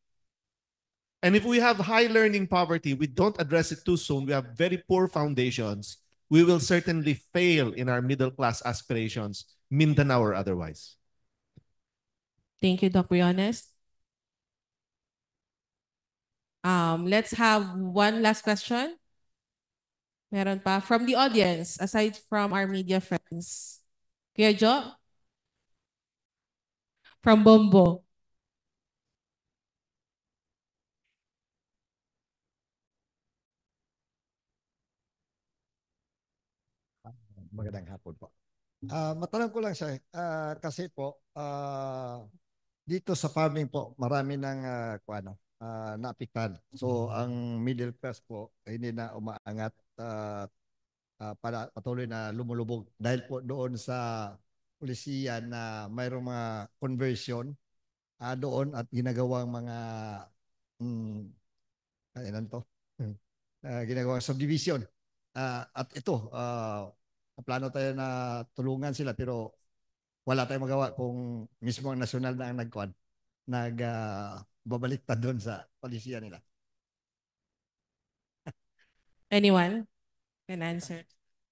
And if we have high learning poverty, we don't address it too soon, we have very poor foundations, we will certainly fail in our middle class aspirations, Mindanao or otherwise. Thank you, Doc Briones. Um, let's have one last question. Meron pa from the audience, aside from our media friends. Kuya Jo? From Bombo. Magandang hapon po. Ah, matanong ko lang siya, ah, kasi po, ah, dito sa farming po, marami ng uh, kuano, uh, naapektuhan. So, ang middle class po, hindi na umaangat uh, uh, para patuloy na lumulubog. Dahil po doon sa pulisiya na mayroong mga conversion uh, doon at ginagawang mga, um, ano to? uh, ginagawang subdivision. Uh, at ito, uh, plano tayo na tulungan sila pero wala tayong magawa kung mismo ang nasyonal na ang nagkuhan, nagbabaliktad uh, doon sa polisiya nila. Anyone can answer?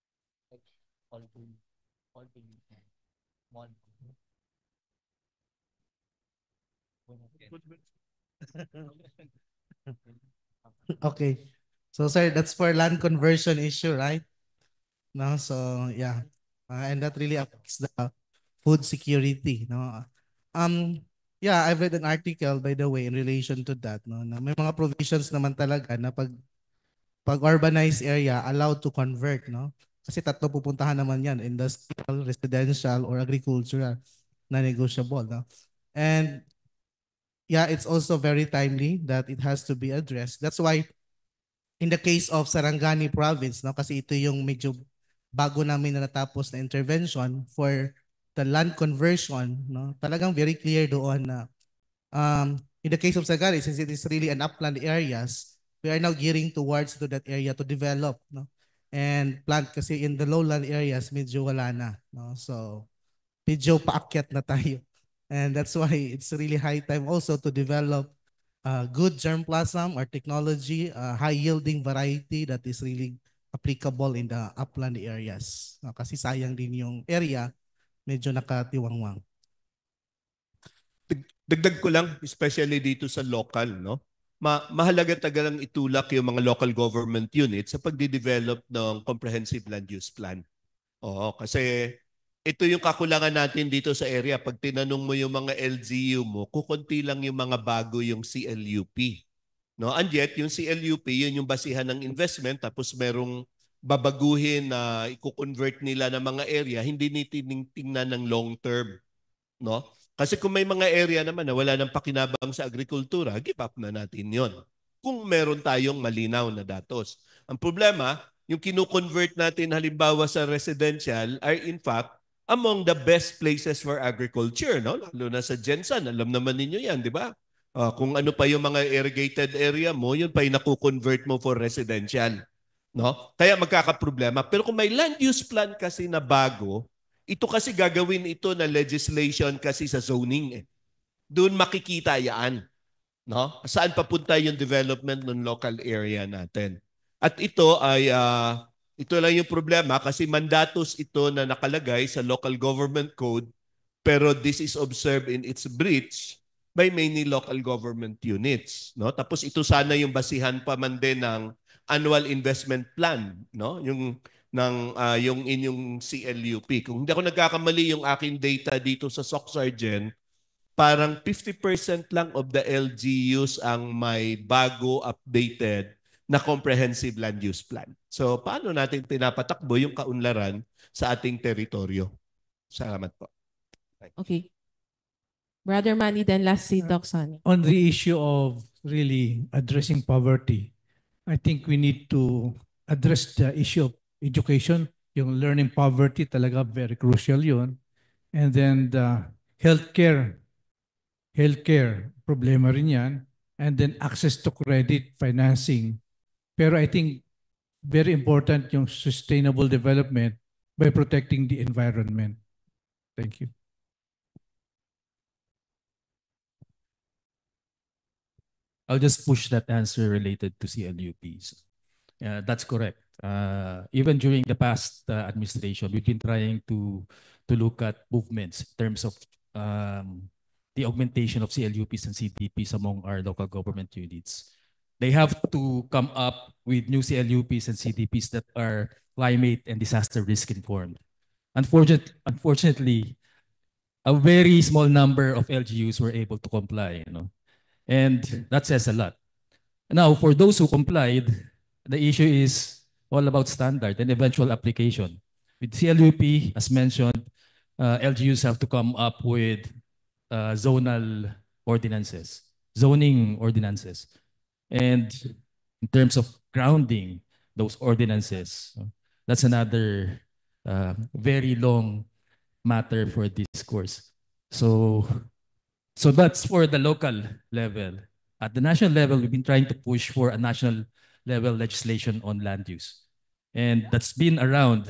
Okay. So sir, that's for land conversion issue, right? No, so yeah. Uh, and that really affects the food security, no? Um yeah, I've read an article by the way in relation to that, no. Na may mga provisions naman talaga na pag pag urbanized area allowed to convert, no? Kasi tatlo pupuntahan naman 'yan, industrial, residential or agricultural na negotiable, no? And yeah, it's also very timely that it has to be addressed. That's why in the case of Sarangani province, no, kasi ito yung medyo bago namin na natapos na intervention for the land conversion, no, talagang very clear doon na um, in the case of Sarangani, since it is really an upland areas, we are now gearing towards to that area to develop, no, and plant kasi in the lowland areas medyo wala na, no, so medyo paakyat na tayo, and that's why it's really high time also to develop uh, good germplasm or technology, uh, high yielding variety that is really applicable in the upland areas. Uh, kasi sayang din yung area, medyo nakatiwangwang. Dagdag ko lang, especially dito sa local, no? Ma mahalaga tagalang itulak yung mga local government units sa pagde-develop ng comprehensive land use plan. Oo, kasi ito yung kakulangan natin dito sa area. Pag tinanong mo yung mga L G U mo, kukunti lang yung mga bago yung C L U P. No? And yet, yung C L U P, yun yung basihan ng investment, tapos merong babaguhin na i-convert nila ng mga area, hindi nitingnan ng long term. no? Kasi kung may mga area naman na wala nang pakinabang sa agrikultura, give up na natin yon. Kung meron tayong malinaw na datos. Ang problema, yung kinu-convert natin halimbawa sa residential are in fact among the best places for agriculture, no? Lalo na sa Jensen, alam naman ninyo yan, di ba? Uh, kung ano pa yung mga irrigated area mo, yun pa yung naku-convert mo for residential. No? Kaya magkakaproblema. Pero kung may land use plan kasi na bago, ito kasi gagawin ito na legislation kasi sa zoning. Eh. Doon makikita yan. No? Saan papunta yung development ng local area natin. At ito ay, uh, ito lang yung problema kasi mandatos ito na nakalagay sa local government code pero this is observed in its breach by many local government units. No? Tapos ito sana yung basihan pa man din ng annual investment plan, no? Yung ng uh, yung inyong C L U P. Kung hindi ako nagkakamali yung aking data dito sa SocSargen, parang fifty percent lang of the L G Us ang may bago updated na comprehensive land use plan. So paano natin pinapatakbo yung kaunlaran sa ating teritoryo? Salamat po. Okay. Brother Manny, then last si Doc Sonny. On the issue of really addressing poverty, I think we need to address the issue of education. Yung learning poverty talaga very crucial yun. And then the healthcare, healthcare problema rin yan. And then access to credit financing. Pero I think very important yung sustainable development by protecting the environment. Thank you. I'll just push that answer related to C L U Ps. Uh, that's correct. Uh, even during the past uh, administration, we've been trying to to look at movements in terms of um, the augmentation of C L U Ps and C D Ps among our local government units. They have to come up with new C L U Ps and C D Ps that are climate and disaster risk informed. Unfortunately, unfortunately, a very small number of L G Us were able to comply. You know. And that says a lot. Now, for those who complied, the issue is all about standard and eventual application. With C L U P, as mentioned, uh, L G Us have to come up with uh, zonal ordinances, zoning ordinances. And in terms of grounding those ordinances, that's another uh, very long matter for this course. So, So that's for the local level. At the national level, we've been trying to push for a national level legislation on land use. And that's been around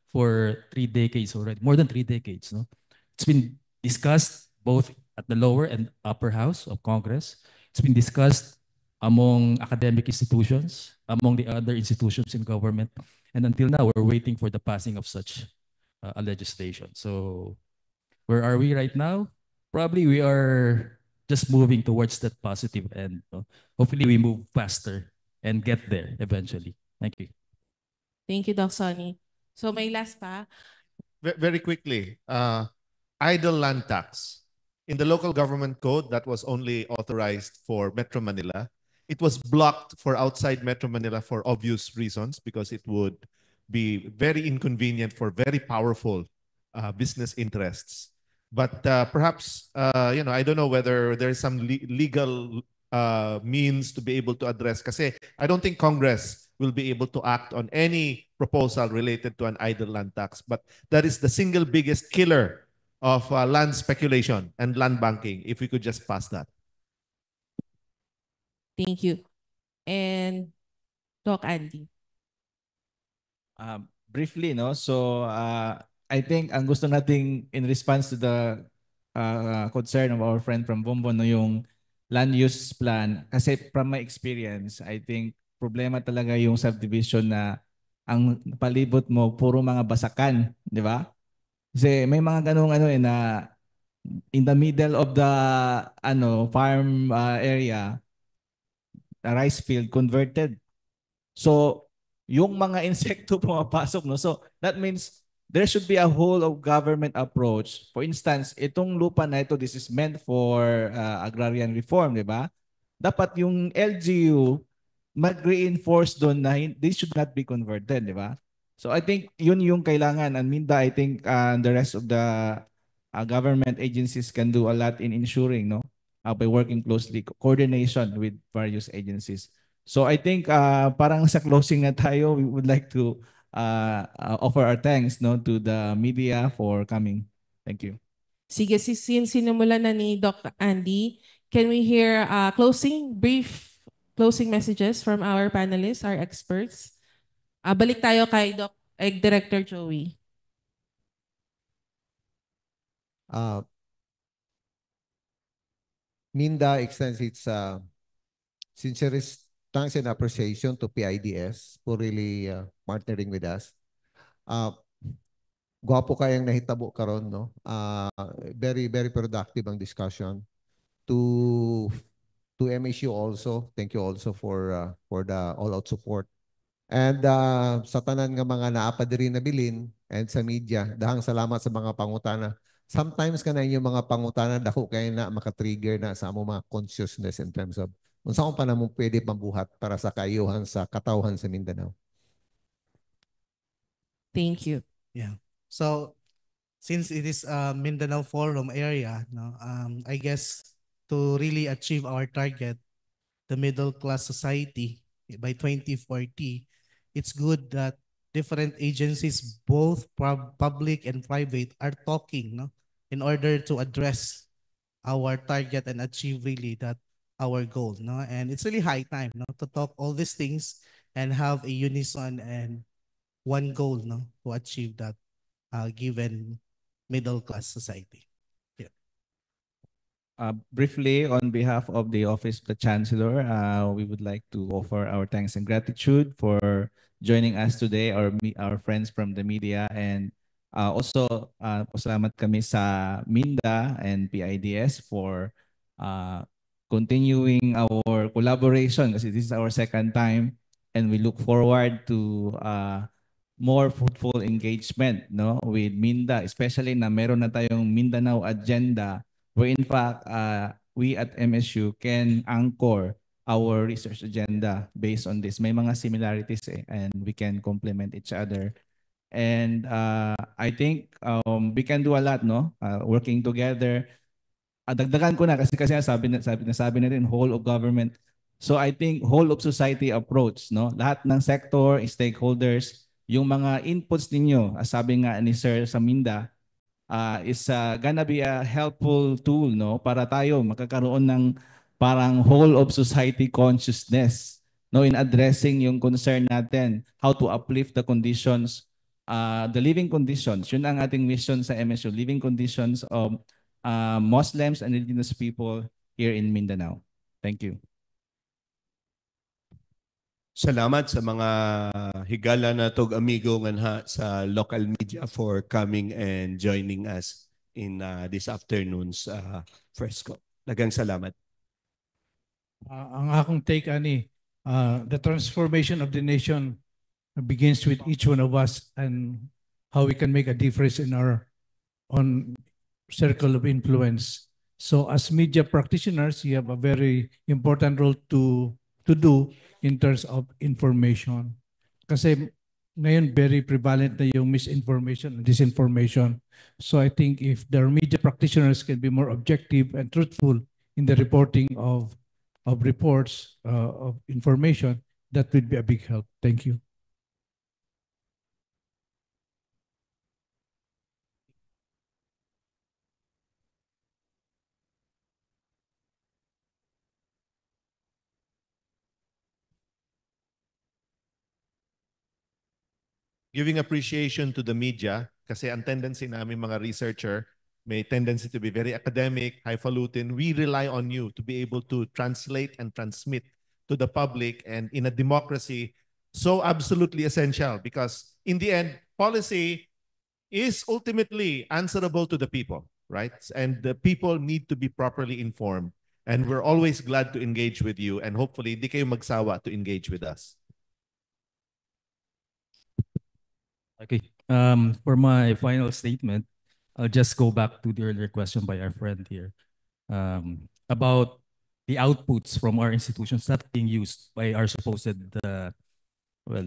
for three decades already, more than three decades. No? It's been discussed both at the lower and upper house of Congress. It's been discussed among academic institutions, among the other institutions in government. And until now, we're waiting for the passing of such uh, a legislation. So where are we right now? Probably we are just moving towards that positive end. No? Hopefully we move faster and get there eventually. Thank you. Thank you, Doc Sonny. So may last pa? Very quickly, uh, idle land tax. In the local government code, that was only authorized for Metro Manila. It was blocked for outside Metro Manila for obvious reasons because it would be very inconvenient for very powerful uh, business interests. But uh, perhaps, uh, you know, I don't know whether there's some le legal uh, means to be able to address. Kasi I don't think Congress will be able to act on any proposal related to an idle land tax. But that is the single biggest killer of uh, land speculation and land banking, if we could just pass that. Thank you. And Doc Andy. Uh, briefly, no? So, uh, I think ang gusto nating in response to the uh, concern of our friend from Bombon, no, yung land use plan. Kasi from my experience, I think problema talaga yung subdivision na ang palibot mo puro mga basakan, di ba? Kasi may mga ganung ano eh na in the middle of the ano farm uh, area, a rice field converted. So yung mga insekto pumapasok, no? So that means there should be a whole of government approach. For instance, itong lupa na ito, this is meant for uh, agrarian reform, di ba? Dapat yung L G U mag-reinforce doon na this should not be converted, di ba? So I think yun yung kailangan. And Minda, I think uh, the rest of the uh, government agencies can do a lot in ensuring, no, uh, by working closely, co- coordination with various agencies. So I think uh, parang sa closing na tayo, we would like to uh, uh, offer our thanks, no, to the media for coming. Thank you. Sige, si- since sinumulan na ni Doc Andy, can we hear uh, closing, brief closing messages from our panelists, our experts? Ah, balik tayo kay Doc, eh, Director Joey. Uh, Minda extends its uh, sincerest thanks and appreciation to P I D S for really uh, partnering with us. Uh, Gwapo kayang nahitabo karon, no? Uh, very, very productive ang discussion. To to M S U also, thank you also for uh, for the all-out support. And uh, sa tanan nga mga naapa diri na bilin and sa media, dahang salamat sa mga pangutana. Sometimes kana yung mga pangutana dako kay na maka-trigger na sa among mga consciousness in terms of unsa kung pa namong pwede mabuhat para sa kayuhan sa katawhan sa Mindanao. Thank you. Yeah. So since it is a Mindanao Forum area, no, um, I guess to really achieve our target, the middle class society by twenty forty, it's good that different agencies, both pub- public and private, are talking, no, in order to address our target and achieve really that our goal, no. And it's really high time, no, to talk all these things and have a unison and one goal, no, to achieve that uh, given middle class society. Yeah. Uh, briefly, on behalf of the Office of the Chancellor, uh, we would like to offer our thanks and gratitude for joining us today, our me- our friends from the media, and uh, also uh, pasalamat kami sa Minda and P I D S for uh, continuing our collaboration kasi this is our second time, and we look forward to uh, more fruitful engagement, no, with Minda, especially na meron na tayong Mindanao agenda where in fact uh, we at M S U can anchor our research agenda based on this. May mga similarities eh, and we can complement each other. And uh, I think um, we can do a lot, no? Uh, working together. Ah, dagdagan ko na kasi kasi sabi na sabi na sabi na rin whole of government. So I think whole of society approach, no? Lahat ng sector, stakeholders, yung mga inputs ninyo, ah, sabi nga ni Sir Saminda, uh, is uh, gonna be a helpful tool, no, para tayo makakaroon ng parang whole of society consciousness, no, in addressing yung concern natin, how to uplift the conditions, uh, the living conditions. Yun ang ating mission sa M S U, living conditions of uh, Muslims and indigenous people here in Mindanao. Thank you. Salamat sa mga higala na tog amigo nganha sa local media for coming and joining us in uh, this afternoon's uh, first call. Daghang salamat. Uh, ang akong take ani, uh, the transformation of the nation begins with each one of us and how we can make a difference in our on circle of influence. So as media practitioners, you have a very important role to to do in terms of information. Kasi ngayon very prevalent na yung misinformation and disinformation. So I think if the media practitioners can be more objective and truthful in the reporting of of reports uh, of information, that would be a big help. Thank you. Giving appreciation to the media kasi ang tendency namin mga researcher may tendency to be very academic, highfalutin. We rely on you to be able to translate and transmit to the public, and in a democracy, so absolutely essential because in the end, policy is ultimately answerable to the people, right? And the people need to be properly informed. And we're always glad to engage with you, and hopefully di kayo magsawa to engage with us. Okay. Um, for my final statement, I'll just go back to the earlier question by our friend here um, about the outputs from our institutions not being used by our supposed uh, well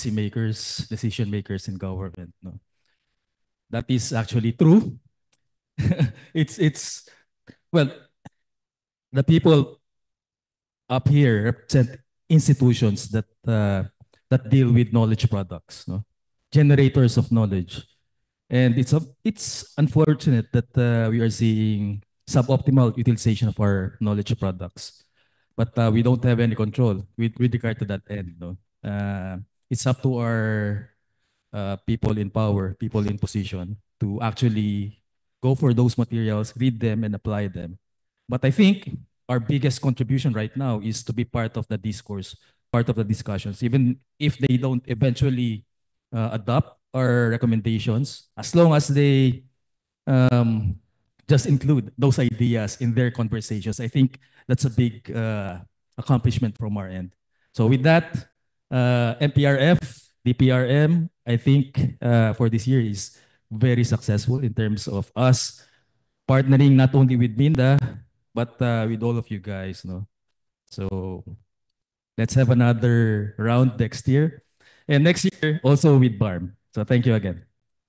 policymakers, decision makers in government. No, that is actually true. it's it's well, the people up here represent institutions that uh, that deal with knowledge products, no? Generators of knowledge. And it's a, it's unfortunate that uh, we are seeing suboptimal utilization of our knowledge products. But uh, we don't have any control with, with regard to that end. No? Uh, it's up to our uh, people in power, people in position to actually go for those materials, read them, and apply them. But I think our biggest contribution right now is to be part of the discourse, part of the discussions, even if they don't eventually uh, adopt our recommendations, as long as they um, just include those ideas in their conversations. I think that's a big uh, accomplishment from our end. So with that, uh, M P R F, D P R M, I think uh, for this year is very successful in terms of us partnering not only with Minda, but uh, with all of you guys. No? So let's have another round next year. And next year, also with BARM. So thank you again.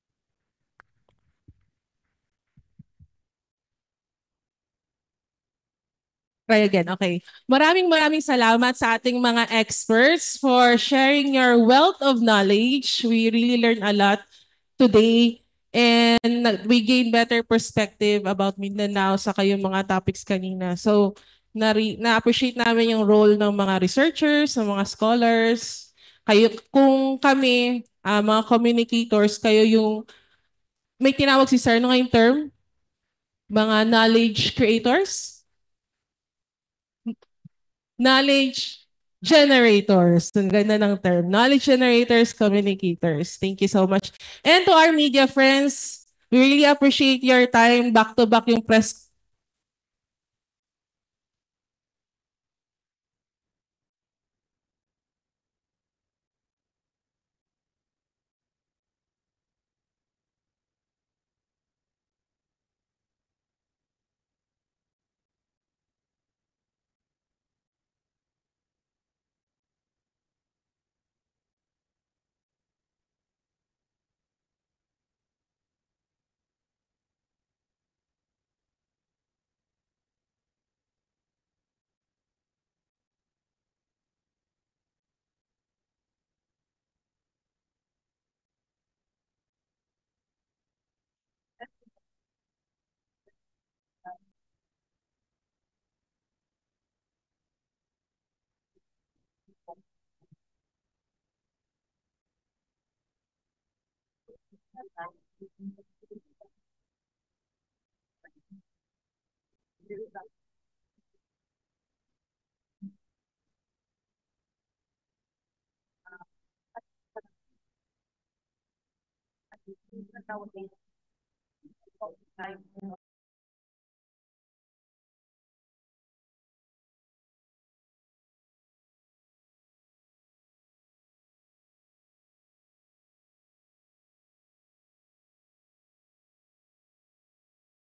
Try again. Okay. Maraming maraming salamat sa ating mga experts for sharing your wealth of knowledge. We really learned a lot today and we gain better perspective about Mindanao sa kayong mga topics kanina. So, na na-appreciate namin yung role ng mga researchers, ng mga scholars. Kayo, kung kami, uh, mga communicators, kayo yung, may tinawag si Sir, ano nga yung term? Mga knowledge creators? Knowledge generators. Ang ganda ng term. Knowledge generators, communicators. Thank you so much. And to our media friends, we really appreciate your time. Back-to-back yung press